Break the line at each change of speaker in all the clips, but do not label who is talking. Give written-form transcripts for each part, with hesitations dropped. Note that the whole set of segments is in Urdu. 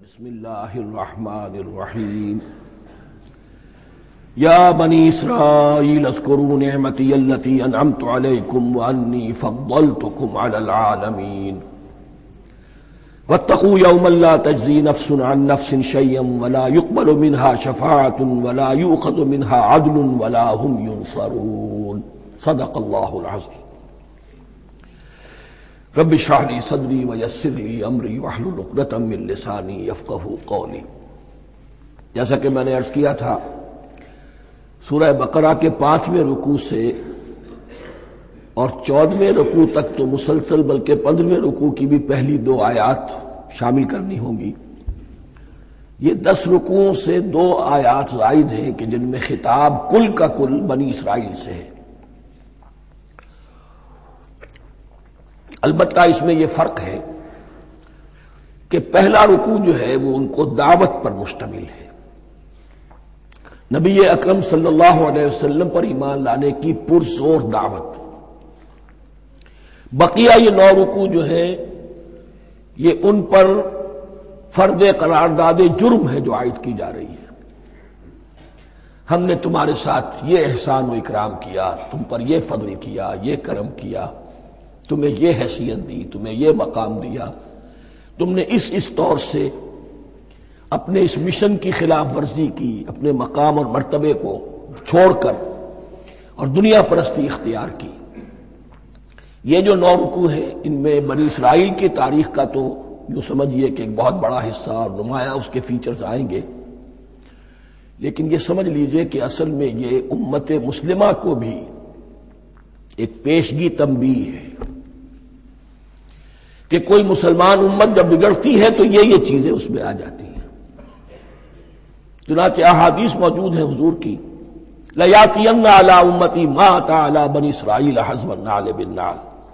بسم اللہ الرحمن الرحیم یا بنی اسرائیل اذکروا نعمتی التی انعمت علیکم وانی فضلتکم علی العالمین واتقوا یوما لا تجزی نفس عن نفس شیئا ولا يقبل منها شفاعة ولا یؤخذ منها عدل ولا هم ينصرون صدق اللہ العظیم رب اشرح لی صدری ویسر لی امری واحلل عقدۃ من لسانی یفقہوا قولی۔ جیسا کہ میں نے عرض کیا تھا، سورہ بقرہ کے 5ویں رکوع سے اور 14ویں رکوع تک تو مسلسل، بلکہ 15ویں رکوع کی بھی پہلی 2 آیات شامل کرنی ہوں گی۔ یہ 10 رکوعوں سے 2 آیات زائد ہیں کہ جن میں خطاب کل کا کل بنی اسرائیل سے ہے۔ البتہ اس میں یہ فرق ہے کہ پہلا رکوع جو ہے وہ ان کو دعوت پر مشتمل ہے، نبی اکرم صلی اللہ علیہ وسلم پر ایمان لانے کی پرزور دعوت۔ بقیہ یہ 9 رکوع جو ہیں یہ ان پر فرض قرارداد جرم ہے جو عائد کی جا رہی ہے۔ ہم نے تمہارے ساتھ یہ احسان و اکرام کیا، تم پر یہ فضل کیا، یہ کرم کیا، تمہیں یہ حیثیت دی، تمہیں یہ مقام دیا، تم نے اس طور سے اپنے اس مشن کی خلاف ورزی کی، اپنے مقام اور مرتبے کو چھوڑ کر اور دنیا پرستی اختیار کی۔ یہ جو 9 رکوع ہیں ان میں بنی اسرائیل کی تاریخ کا تو یوں سمجھیے کہ ایک بہت بڑا حصہ اور نمایاں اس کے فیچرز آئیں گے، لیکن یہ سمجھ لیجئے کہ اصل میں یہ امت مسلمہ کو بھی ایک پیشگی تنبیہ ہے کہ کوئی مسلمان امت جب بگڑتی ہے تو یہ چیزیں اس میں آ جاتی ہیں۔ چنانچہ احادیث موجود ہیں حضور کی، لَيَأْتِيَنَّ عَلَىٰ أُمَّتِي مَا أَتَىٰ عَلَىٰ بَنِي إِسْرَائِيلَ حَزْوَ النَّعْلِ بِالنَّعْلِ،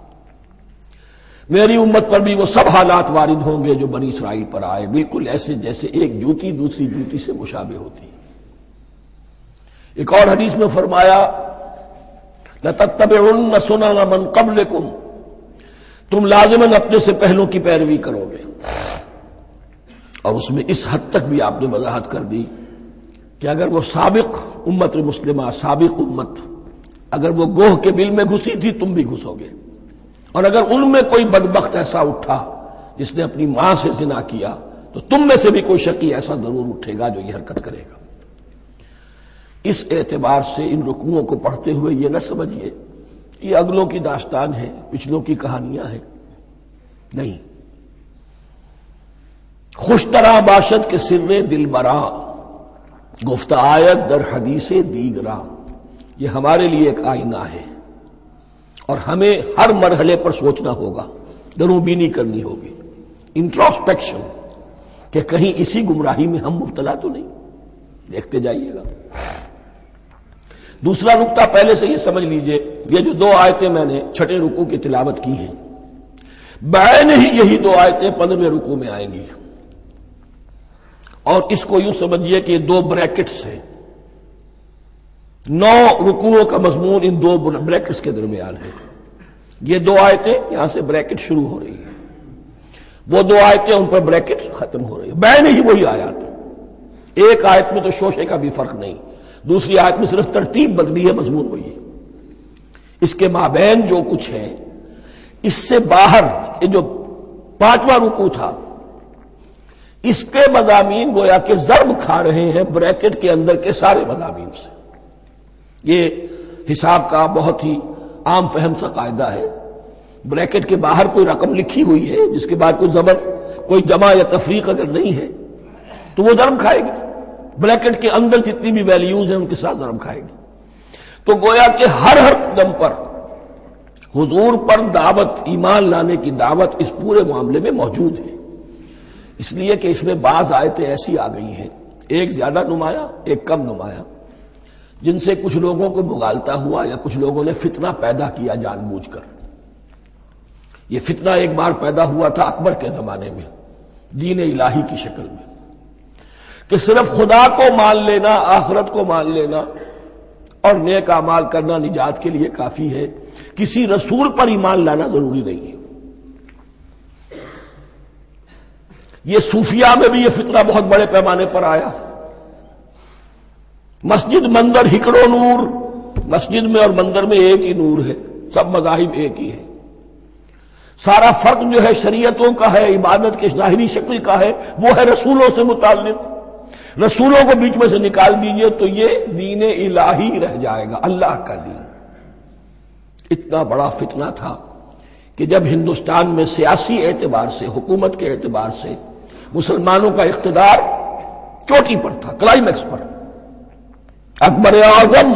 میری امت پر بھی وہ سب حالات وارد ہوں گے جو بنی اسرائیل پر آئے، بالکل ایسے جیسے ایک جوتی دوسری جوتی سے مشابہ ہوتی ہے۔ ایک اور حدیث میں فرمایا لَتَتَّبِعُنَّ سُنَنَ مَن قَبْلِكُمْ، تم لازماً اپنے سے پہلوں کی پیروی کرو گے۔ اور اس میں اس حد تک بھی آپ نے وضاحت کر دی کہ اگر وہ سابق امت مسلمہ، سابق امت اگر وہ گوہ کے بل میں گھسی تھی، تم بھی گھسو گے، اور اگر ان میں کوئی بدبخت ایسا اٹھا جس نے اپنی ماں سے زنا کیا تو تم میں سے بھی کوئی شقی ایسا ضرور اٹھے گا جو یہ حرکت کرے گا۔ اس اعتبار سے ان رکوعوں کو پڑھتے ہوئے یہ نہ سمجھیے یہ اگلوں کی داستان ہے، پچھلوں کی کہانیاں ہیں، نہیں۔ خوش طرح باشد کے سر دل براں، گفت آیت در حدیث دیگراں، یہ ہمارے لیے ایک آئینہ ہے اور ہمیں ہر مرحلے پر سوچنا ہوگا، دروں بینی کرنی ہوگی، انٹروسپیکشن، کہ کہیں اسی گمراہی میں ہم مبتلا تو نہیں، دیکھتے جائیے گا۔ دوسرا نقطہ پہلے سے یہ سمجھ لیجئے، یہ جو 2 آیتیں میں نے 6 رکوع کی تلاوت کی ہیں، بعین ہی یہی 2 آیتیں 15ویں رکوع میں آئیں گی، اور اس کو یوں سمجھیے کہ یہ 2 بریکٹس ہیں۔ 9 رکوعوں کا مضمون ان 2 بریکٹس کے درمیان ہے۔ یہ 2 آیتیں یہاں سے بریکٹ شروع ہو رہی ہیں، وہ 2 آیتیں ان پر بریکٹ ختم ہو رہی ہیں، بعین ہی وہی آیات۔ ایک آیت میں تو شوشے کا بھی فرق نہیں، دوسری آیت میں صرف ترتیب بدلی ہے، مضمون وہی ہے۔ اس کے مابین جو کچھ ہے، اس سے باہر یہ جو 5واں رکوع تھا، اس کے مضامین گویا کہ ضرب کھا رہے ہیں بریکٹ کے اندر کے سارے مضامین سے۔ یہ حساب کا بہت ہی عام فہم سا قاعدہ ہے، بریکٹ کے باہر کوئی رقم لکھی ہوئی ہے جس کے بعد کوئی زبر، کوئی جمع یا تفریق اگر نہیں ہے تو وہ ضرب کھائے گی، بریکٹ کے اندر جتنی بھی ویلیوز ہیں ان کے ساتھ ضرب کھائے گی۔ تو گویا کہ ہر قدم پر حضور پر دعوت، ایمان لانے کی دعوت اس پورے معاملے میں موجود ہے، اس لیے کہ اس میں بعض آیتیں ایسی آ گئی ہیں، ایک زیادہ نمایاں ایک کم نمایاں، جن سے کچھ لوگوں کو مغالطہ ہوا یا کچھ لوگوں نے فتنہ پیدا کیا جان بوجھ کر۔ یہ فتنہ ایک بار پیدا ہوا تھا اکبر کے زمانے میں، دین الہی کی شکل میں، کہ صرف خدا کو مان لینا، آخرت کو مان لینا اور نیک اعمال کرنا نجات کے لیے کافی ہے، کسی رسول پر ایمان لانا ضروری نہیں ہے۔ یہ صوفیہ میں بھی یہ فتنہ بہت بڑے پیمانے پر آیا. مسجد مندر ہکڑو نور، مسجد میں اور مندر میں ایک ہی نور ہے، سب مذاہب ایک ہی ہے. سارا فرق جو ہے شریعتوں کا ہے، عبادت کے ظاہری شکل کا ہے، وہ ہے رسولوں سے متعلق. رسولوں کو بیچ میں سے نکال دیجئے تو یہ دین الہی رہ جائے گا، اللہ کا دین. اتنا بڑا فتنہ تھا کہ جب ہندوستان میں سیاسی اعتبار سے، حکومت کے اعتبار سے مسلمانوں کا اقتدار چوٹی پر تھا، کلائمیکس پر، اکبر اعظم،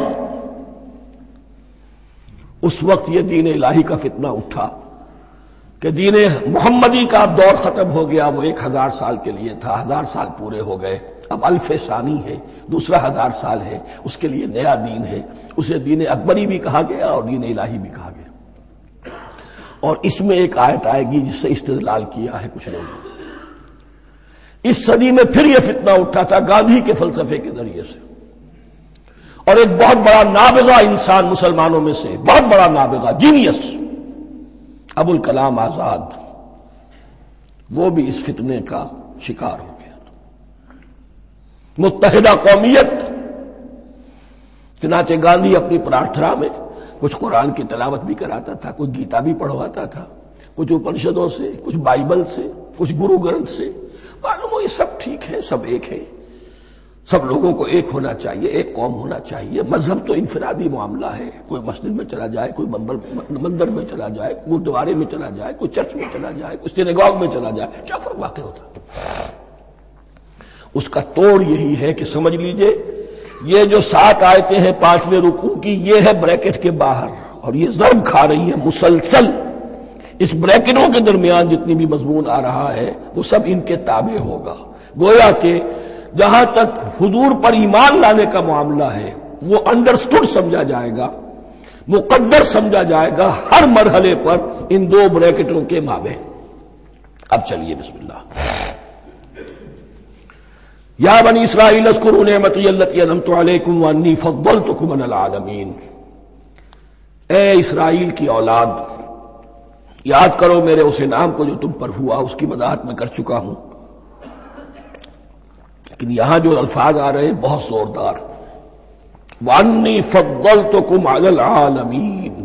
اس وقت یہ دین الہی کا فتنہ اٹھا کہ دین محمدی کا اب دور ختم ہو گیا. وہ 1000 سال کے لیے تھا، 1000 سال پورے ہو گئے، اب الف ثانی ہے، دوسرا 1000 سال ہے، اس کے لیے نیا دین ہے. اسے دین اکبری بھی کہا گیا اور دین الہی بھی کہا گیا. اور اس میں ایک آیت آئے گی جس سے استدلال کیا ہے کچھ لوگوں نے. اس صدی میں پھر یہ فتنہ اٹھا تھا گاندھی کے فلسفے کے ذریعے سے، اور ایک بہت بڑا نابغہ انسان مسلمانوں میں سے، بہت بڑا نابغہ، جینیس، ابو الکلام آزاد، وہ بھی اس فتنے کا شکار ہو گیا. متحدہ قومیت. چنانچہ گاندھی اپنی پرارتھنا میں کچھ قرآن کی تلاوت بھی کراتا تھا، کچھ گیتا بھی پڑھواتا تھا، کچھ اپنشدوں سے، کچھ بائبل سے، کچھ گرو گرنتھ سے. معلوم ہو یہ سب ٹھیک ہے، سب ایک ہے، سب لوگوں کو ایک ہونا چاہیے، ایک قوم ہونا چاہیے. مذہب تو انفرادی معاملہ ہے، کوئی مسجد میں چلا جائے، کوئی مندر میں چلا جائے، گردوارے میں چلا جائے، کوئی چرچ میں چلا جائے، کوئی سینیگاگ میں چلا جائے، کیا فرق واقع ہوتا ہے؟ اس کا توڑ یہی ہے کہ سمجھ لیجئے یہ جو 7 آیتیں ہیں 5ویں رکوع کی، یہ ہے بریکٹ کے باہر، اور یہ ضرب کھا رہی ہے مسلسل. اس بریکٹوں کے درمیان جتنی بھی مضمون آ رہا ہے وہ سب ان کے تابع ہوگا. گویا کہ جہاں تک حضور پر ایمان لانے کا معاملہ ہے وہ انڈرسٹوڈ سمجھا جائے گا، مقدر سمجھا جائے گا ہر مرحلے پر ان 2 بریکٹوں کے مابین. اب چلیے بسم اللہ. یا بنی اسرائیل اذکروا نعمتی التی انعمت علیکم وانی فضلتکم علی العالمین. اے اسرائیل کی اولاد، یاد کرو میرے اس انعام کو جو تم پر ہوا. اس کی وضاحت میں کر چکا ہوں، لیکن یہاں جو الفاظ آ رہے ہیں بہت زوردار. وانی فضلتکم علی العالمین.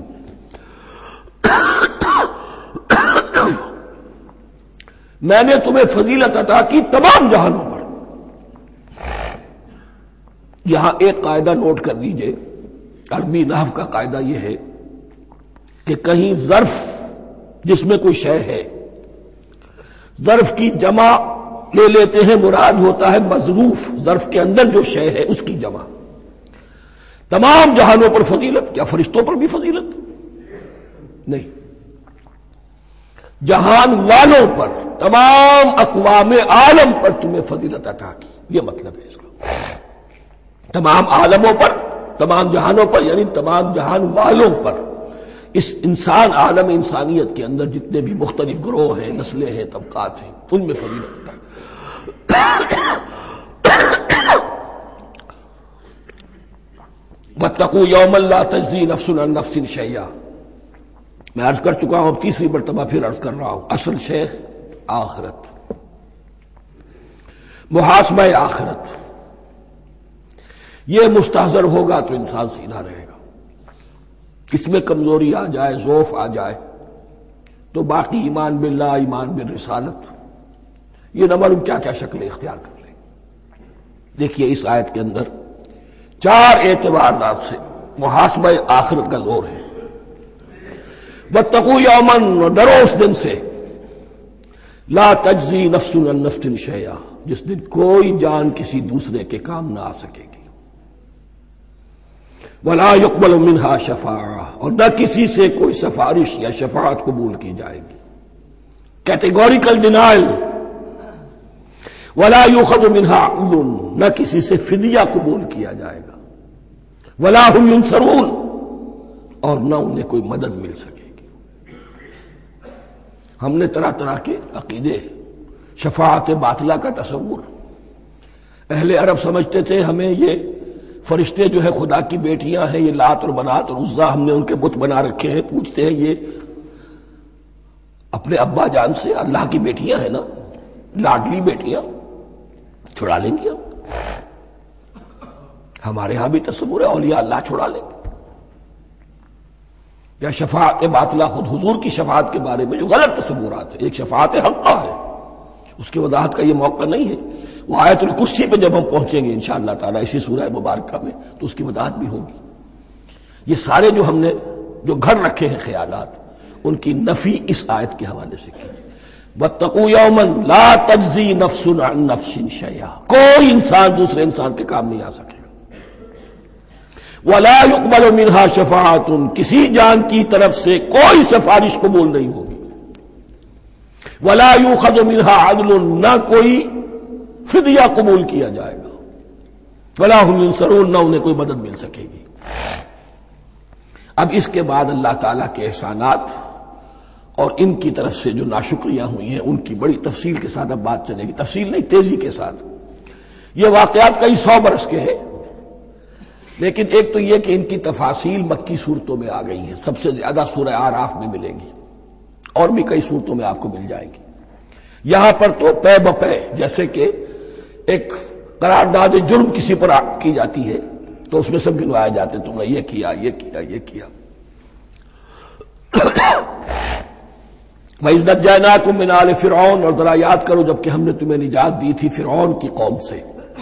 میں نے تمہیں فضیلت عطا کی تمام جہانوں پر. یہاں ایک قاعدہ نوٹ کر لیجئے، عربی نحو کا قاعدہ یہ ہے کہ کہیں ظرف جس میں کوئی شے ہے، ظرف کی جمع لے لیتے ہیں، مراد ہوتا ہے مظروف، ظرف کے اندر جو شے ہے اس کی جمع. تمام جہانوں پر فضیلت، کیا فرشتوں پر بھی فضیلت؟ نہیں، جہان والوں پر، تمام اقوام عالم پر تمہیں فضیلت عطا کی، یہ مطلب ہے اس کا. تمام عالموں پر، تمام جہانوں پر، یعنی تمام جہان والوں پر. اس انسان عالم انسانیت کے اندر جتنے بھی مختلف گروہ ہیں، نسلیں ہیں، طبقات ہیں، ان میں فضیلت ہے. واتقوا یوما لا تجزی نفس عن نفس شیئا. میں عرض کر چکا ہوں، اب تیسری مرتبہ پھر عرض کر رہا ہوں. اصل شیخ آخرت، محاسبہ آخرت. یہ مستحضر ہوگا تو انسان سیدھا رہے گا. اس میں کمزوری آ جائے، ضعف آ جائے تو باقی ایمان باللہ، ایمان بالرسالت، یہ نہ معلوم کیا کیا شکلیں اختیار کر لیں. دیکھیے اس آیت کے اندر 4 اعتبارات سے محاسبہ آخرت کا زور ہے. واتقوا یوما، ڈرو اس دن سے، لا تجزی نفس عن نفس شیئا، جس دن کوئی جان کسی دوسرے کے کام نہ آ سکے گی. ولا يقبل منها شفاعہ، اور نہ کسی سے کوئی سفارش یا شفاعت قبول کی جائے گی. Categorical denial. ولا يؤخذ منها عدل، نہ کسی سے فدیہ قبول کیا جائے گا. ولا هم ينصرون، اور نہ انہیں کوئی مدد مل سکے گی. ہم نے طرح طرح کے عقیدے، شفاعت باطلہ کا تصور. اہل عرب سمجھتے تھے ہمیں یہ فرشتے جو ہے خدا کی بیٹیاں ہیں، یہ لات اور منات اور عزا ہم نے ان کے بت بنا رکھے ہیں. پوچھتے ہیں یہ اپنے ابا جان سے اللہ کی بیٹیاں ہیں نا، لاڈلی بیٹیاں چھڑا لیں گے ہمارے ہاں بھی تصور ہے اولیاء اللہ چھڑا لیں گے. یا شفاعت باطلہ، خود حضور کی شفاعت کے بارے میں جو غلط تصورات ہیں. ایک شفاعت حقہ ہے، اس کی وضاحت کا یہ موقع نہیں ہے. وہ آیت الکرسی پہ جب ہم پہنچیں گے انشاءاللہ تعالیٰ اسی سورہ مبارکہ میں تو اس کی وضاحت بھی ہوگی. یہ سارے جو ہم نے جو گھڑ رکھے ہیں خیالات، ان کی نفی اس آیت کے حوالے سے کی. وَاتَّقُوا يَوْمًا لَا تَجْزِي نَفْسٌ عَن نَفْسٍ شَيْئًا، کوئی انسان دوسرے انسان کے کام نہیں آ سکے. وَلَا يُقْبَلُ مِنْهَا شَفَاعَةٌ، کسی جان کی طرف سے کوئی سفارش قبول نہیں ہوگی. وَلَا يُؤْخَذُ مِنْهَا عَدْلٌ، نہ کوئی فدیہ قبول کیا جائے گا. وَلَا هُمْ يُنصَرُونَ، نہ انہیں کوئی مدد مل سکے گی. اب اس کے بعد اللہ تعالیٰ کے احسانات اور ان کی طرف سے جو ناشکریاں ہوئی ہیں ان کی بڑی تفصیل کے ساتھ اب بات چلے گی. تفصیل نہیں، تیزی کے ساتھ. یہ واقعات کئی 100 برس کے ہیں، لیکن ایک تو یہ کہ ان کی تفاصیل مکی صورتوں میں آ گئی ہیں. سب سے زیادہ سورہ اعراف میں ملے گی، اور بھی کئی صورتوں میں آپ کو مل جائے گی. یہاں پر تو پے بپے جیسے کہ ایک قرارداد جرم کسی پر کی جاتی ہے تو اس میں سب گنوائے جاتے تم نے یہ کیا یہ کیا یہ کیا. وَإِذْ نَجَّيْنَاكُم مِّنْ آلِ فِرْعَوْنَ، اور ذرا یاد کرو جب کہ ہم نے تمہیں نجات دی تھی فرعون کی قوم سے.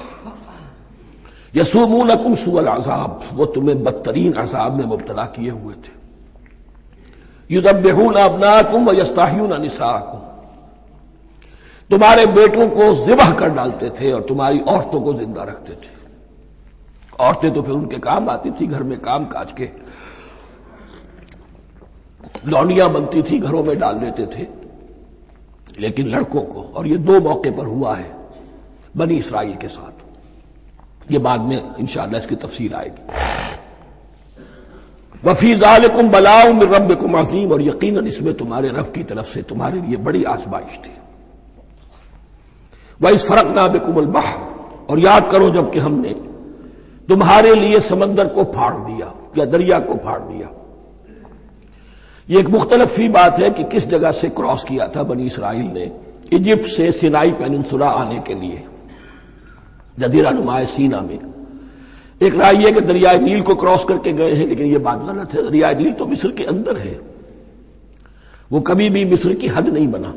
یسومونکم سوء العذاب، وہ تمہیں بدترین عذاب میں مبتلا کیے ہوئے تھے. یذبحون ابناءکم ویستحیون نساءکم، تمہارے بیٹوں کو ذبح کر ڈالتے تھے اور تمہاری عورتوں کو زندہ رکھتے تھے. عورتیں تو پھر ان کے کام آتی تھی، گھر میں کام کاج کے لونیاں بنتی تھی، گھروں میں ڈال دیتے تھے. لیکن لڑکوں کو، اور یہ 2 موقع پر ہوا ہے بنی اسرائیل کے ساتھ، یہ بعد میں انشاءاللہ اس کی تفصیل آئے گی. وَفِي ذَلِكُمْ بَلَاءٌ مِّن رَبِّكُمْ عَظِيمٌ، اور یقیناً اس میں تمہارے رب کی طرف سے تمہارے لیے بڑی آزمائش تھی. وَإِذْ فَرَقْنَا بِكُمُ الْبَحْرَ، اور یاد کرو جب کہ ہم نے تمہارے لیے سمندر کو پھاڑ دیا یا دریا کو پھاڑ دیا. یہ ایک مختلف فی بات ہے کہ کس جگہ سے کراس کیا تھا بنی اسرائیل نے ایجپٹ سے سینائی پیننسولا آنے کے لیے جزیرہ نما سینا میں. ایک رائے یہ کہ دریائے نیل کو کراس کر کے گئے ہیں، لیکن یہ بات غلط ہے. دریائے نیل تو مصر کے اندر ہے، وہ کبھی بھی مصر کی حد نہیں بنا.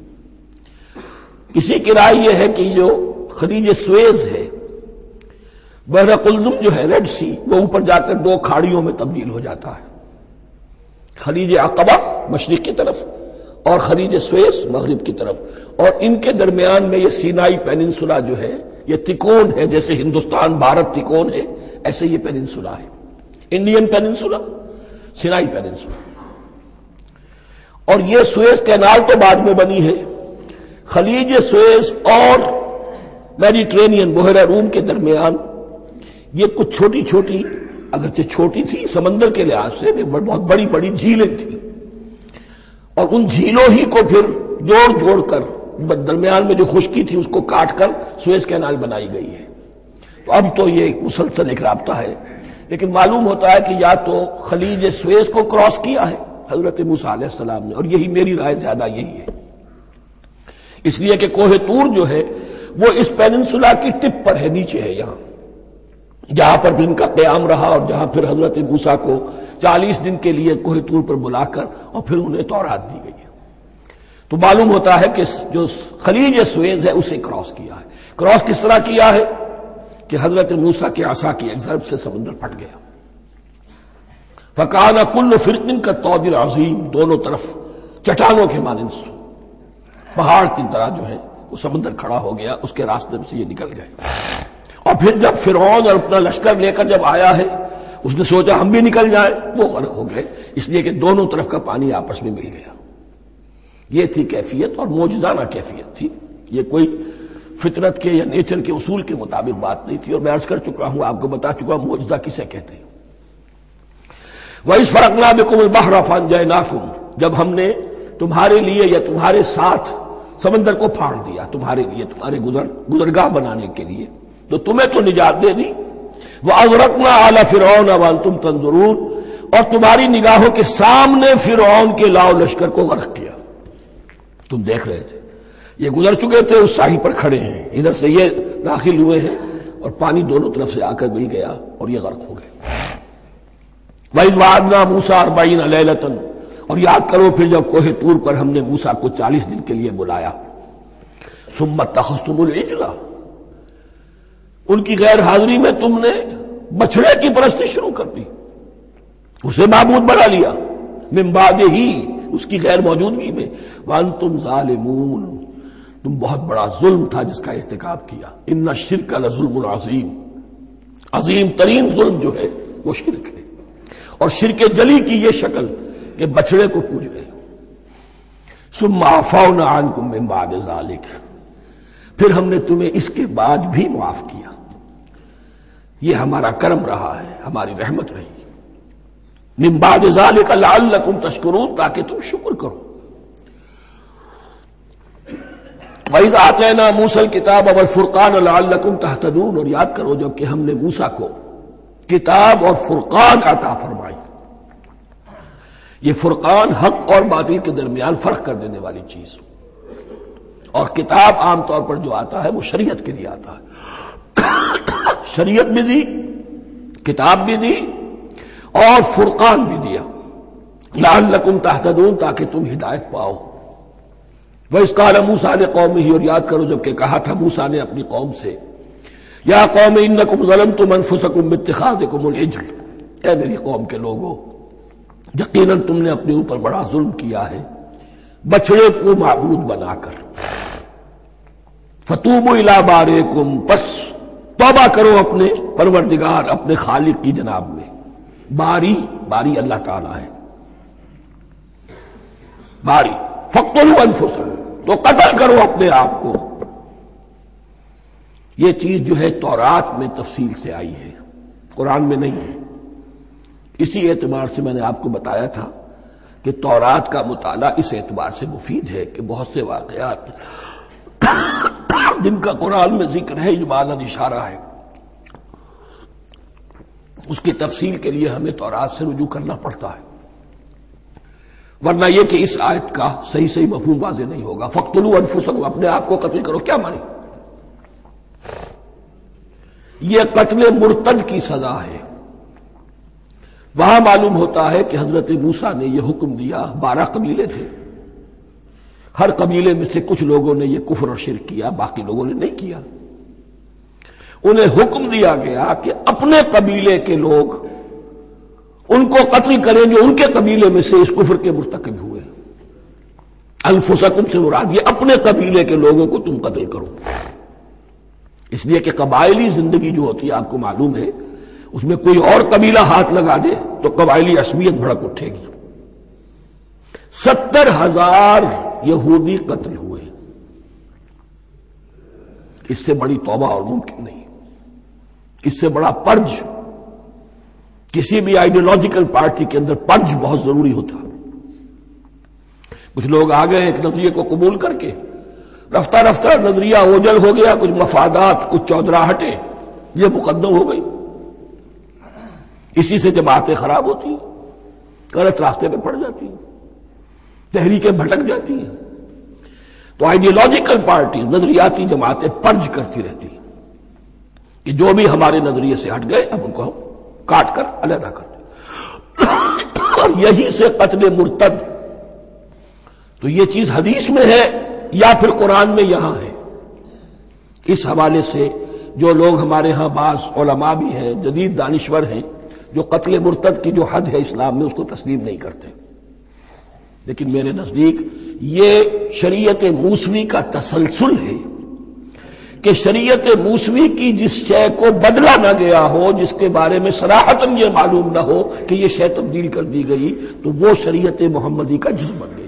کسی کی رائے یہ ہے کہ جو خلیج سویز ہے، بحر قلزم جو ہے ریڈ سی، وہ اوپر جا کر 2 کھاڑیوں میں تبدیل ہو جاتا ہے. خلیج عقبہ مشرق کی طرف اور خلیج سویز مغرب کی طرف، اور ان کے درمیان میں یہ سینائی پیننسولا جو ہے یہ تکون ہے. جیسے ہندوستان بھارت تکون ہے، ایسے یہ پیننسولا ہے. Indian peninsula, Sinai peninsula. اور یہ سویز کینال تو بعد میں بنی ہے. خلیج سویز اور میڈیٹرینین بحیرہ روم کے درمیان یہ کچھ چھوٹی چھوٹی، اگرچہ چھوٹی تھی سمندر کے لحاظ سے، بہت بڑی بڑی جھیلیں تھیں، اور ان جھیلوں ہی کو پھر جوڑ جوڑ کر درمیان میں جو خشکی تھی اس کو کاٹ کر سویز کینال بنائی گئی ہے. تو اب تو یہ مسلسل ایک رابطہ ہے. لیکن معلوم ہوتا ہے کہ یا تو خلیج سویز کو کراس کیا ہے حضرت موسیٰ علیہ السلام نے، اور یہی میری رائے زیادہ یہی ہے، اس لیے کہ کوہ طور جو ہے وہ اس پیننسولا کی ٹپ پر ہے، نیچے ہے یہاں، جہاں پر پھر ان کا قیام رہا اور جہاں پھر حضرت موسیٰ کو 40 دن کے لیے کوہ طور پر بلا کر اور پھر انہیں تورات دی گئی ہے. تو معلوم ہوتا ہے کہ جو خلیج سویز ہے اسے کراس کیا ہے. کراس کس طرح کیا ہے کہ حضرت موسیٰ کے عصا کی ایک ضرب سے سمندر پھٹ گیا. فَكَانَ كُلُّ فِرْقٍ كَالطَّوْدِ الْعَظِيمِ، دونوں طرف چٹانوں کے مانند پہاڑ کی طرح جو ہے وہ سمندر کھڑا ہو گیا، اس کے راستے سے یہ نکل گئے. اور پھر جب فرعون اور اپنا لشکر لے کر جب آیا ہے، اس نے سوچا ہم بھی نکل جائیں، وہ غرق ہو گئے، اس لیے کہ دونوں طرف کا پانی آپس میں مل گیا. یہ تھی کیفیت، اور معجزانہ کیفیت تھی. یہ کوئی فطرت کے یا نیچر کے اصول کے مطابق بات نہیں تھی. اور میں عرض کر چکا ہوں، آپ کو بتا چکا ہوں معجزہ کسے کہتے ہیں. وَإِذْ فَرَقْنَا بِكُمُ الْبَحْرَ فَأَنْجَيْنَاكُمْ، جب ہم نے تمہارے لیے یا تمہارے ساتھ سمندر کو پھاڑ دیا، تمہارے لیے، تمہارے گزرگاہ بنانے کے لیے، تو تمہیں تو نجات دے دی. وَأَغْرَقْنَا آلَ فِرْعَوْنَ وَأَنْتُمْ تَنظُرُونَ، اور تمہاری نگاہوں کے سامنے فرعون کے لاؤ لشکر کو غرق کیا، تم دیکھ رہے تھے. یہ گزر چکے تھے، اس ساحل پر کھڑے ہیں، ادھر سے یہ داخل ہوئے ہیں اور پانی دونوں طرف سے آ کر مل گیا اور یہ غرق ہو گئے۔ وَإِذْ وَعَدْنَا مُوسَىٰ 40 لَيْلَةً، اور یاد کرو پھر جب کوہ طور پر ہم نے موسیٰ کو 40 دن کے لیے بلایا۔ ثُمَّ اتَّخَذْتُمُ الْعِجْلَ، ان کی غیر حاضری میں تم نے بچڑے کی پرستی شروع کر دی، اسے معبود بنا لیا، من بعدہ، اس کی غیر موجودگی میں، وَأَنْتُمْ ظَالِمُونَ، تم بہت بڑا ظلم تھا جس کا ارتکاب کیا۔ ان الشرک لظلم عظیم، عظیم ترین ظلم جو ہے وہ شرک ہے، اور شرک جلی کی یہ شکل کہ بچڑے کو پوج رہے ہو۔ ثم عفونا عنکم من بعد ذلک، پھر ہم نے تمہیں اس کے بعد بھی معاف کیا، یہ ہمارا کرم رہا ہے، ہماری رحمت رہی۔ من بعد ذلک لعلکم تشکرون، تاکہ تم شکر کرو۔ وَإِذْ آتَيْنَا مُوسَى الْكِتَابَ وَالْفُرْقَانَ لَعَلَّكُمْ تَهْتَدُونَ، اور یاد کرو جب کہ ہم نے موسیٰ کو کتاب اور فرقان عطا فرمائی۔ یہ فرقان حق اور باطل کے درمیان فرق کر دینے والی چیز، اور کتاب عام طور پر جو آتا ہے وہ شریعت کے لیے آتا ہے، شریعت بھی دی، کتاب بھی دی، اور فرقان بھی دیا، لعلکم تہتدون، تاکہ تم ہدایت پاؤ۔ وَإِذْ قَالَ مُوسَىٰ لِقَوْمِهِ، اور یاد کرو جب کہ کہا تھا موسیٰ نے اپنی قوم سے، یا قوم انکم ظلمتم انفسکم باتخاذکم العجل، اے میری قوم کے لوگو، یقیناً تم نے اپنے اوپر بڑا ظلم کیا ہے بچڑے کو معبود بنا کر۔ فتوبوا الی بارئکم، پس توبہ کرو اپنے پروردگار، اپنے خالق کی جناب میں۔ باری اللہ تعالیٰ ہے، باری۔ فاقتلوا انفسکم، تو قتل کرو اپنے آپ کو۔ یہ چیز جو ہے تورات میں تفصیل سے آئی ہے، قرآن میں نہیں ہے۔ اسی اعتبار سے میں نے آپ کو بتایا تھا کہ تورات کا مطالعہ اس اعتبار سے مفید ہے کہ بہت سے واقعات جن کا قرآن میں ذکر ہے، اجمالاً اشارہ ہے، اس کی تفصیل کے لیے ہمیں تورات سے رجوع کرنا پڑتا ہے، ورنہ یہ کہ اس آیت کا صحیح مفہوم واضح نہیں ہوگا۔ فاقتلوا انفسکم، اپنے آپ کو قتل کرو، کیا مانی؟ یہ قتل مرتد کی سزا ہے۔ وہاں معلوم ہوتا ہے کہ حضرت موسیٰ نے یہ حکم دیا، 12 قبیلے تھے، ہر قبیلے میں سے کچھ لوگوں نے یہ کفر اور شرک کیا، باقی لوگوں نے نہیں کیا۔ انہیں حکم دیا گیا کہ اپنے قبیلے کے لوگ ان کو قتل کریں جو ان کے قبیلے میں سے اس کفر کے مرتکب ہوئے۔ انفسکم سے مراد یہ اپنے قبیلے کے لوگوں کو تم قتل کرو، اس لیے کہ قبائلی زندگی جو ہوتی ہے آپ کو معلوم ہے، اس میں کوئی اور قبیلہ ہاتھ لگا دے تو قبائلی عصبیت بھڑک اٹھے گی۔ 70,000 یہودی قتل ہوئے، اس سے بڑی توبہ اور ممکن نہیں، اس سے بڑا پرج، کسی بھی آئیڈیولوجیکل پارٹی کے اندر پرج بہت ضروری ہوتا۔ کچھ لوگ آ گئے ایک نظریے کو قبول کر کے، رفتہ رفتہ نظریہ اوجل ہو گیا، کچھ مفادات، کچھ چودراہٹیں یہ مقدم ہو گئی، اسی سے جماعتیں خراب ہوتی ہیں، غلط راستے پہ پڑ جاتی ہیں، تحریکیں بھٹک جاتی ہیں۔ تو آئیڈیولوجیکل پارٹی، نظریاتی جماعتیں پرج کرتی رہتی ہیں کہ جو بھی ہمارے نظریے سے ہٹ گئے اب ان کو ہم کاٹ کر علیحدہ کر دیں، اور یہی سے قتل مرتد۔ تو یہ چیز حدیث میں ہے یا پھر قرآن میں یہاں ہے، اس حوالے سے جو لوگ ہمارے ہاں بعض علماء بھی ہیں، جدید دانشور ہیں، جو قتل مرتد کی جو حد ہے اسلام میں اس کو تسلیم نہیں کرتے، لیکن میرے نزدیک یہ شریعت موسوی کا تسلسل ہے کہ شریعت موسوی کی جس شے کو بدلا نہ گیا ہو، جس کے بارے میں صراحتاً یہ معلوم نہ ہو کہ یہ شے تبدیل کر دی گئی، تو وہ شریعت محمدی کا جز بن گئی۔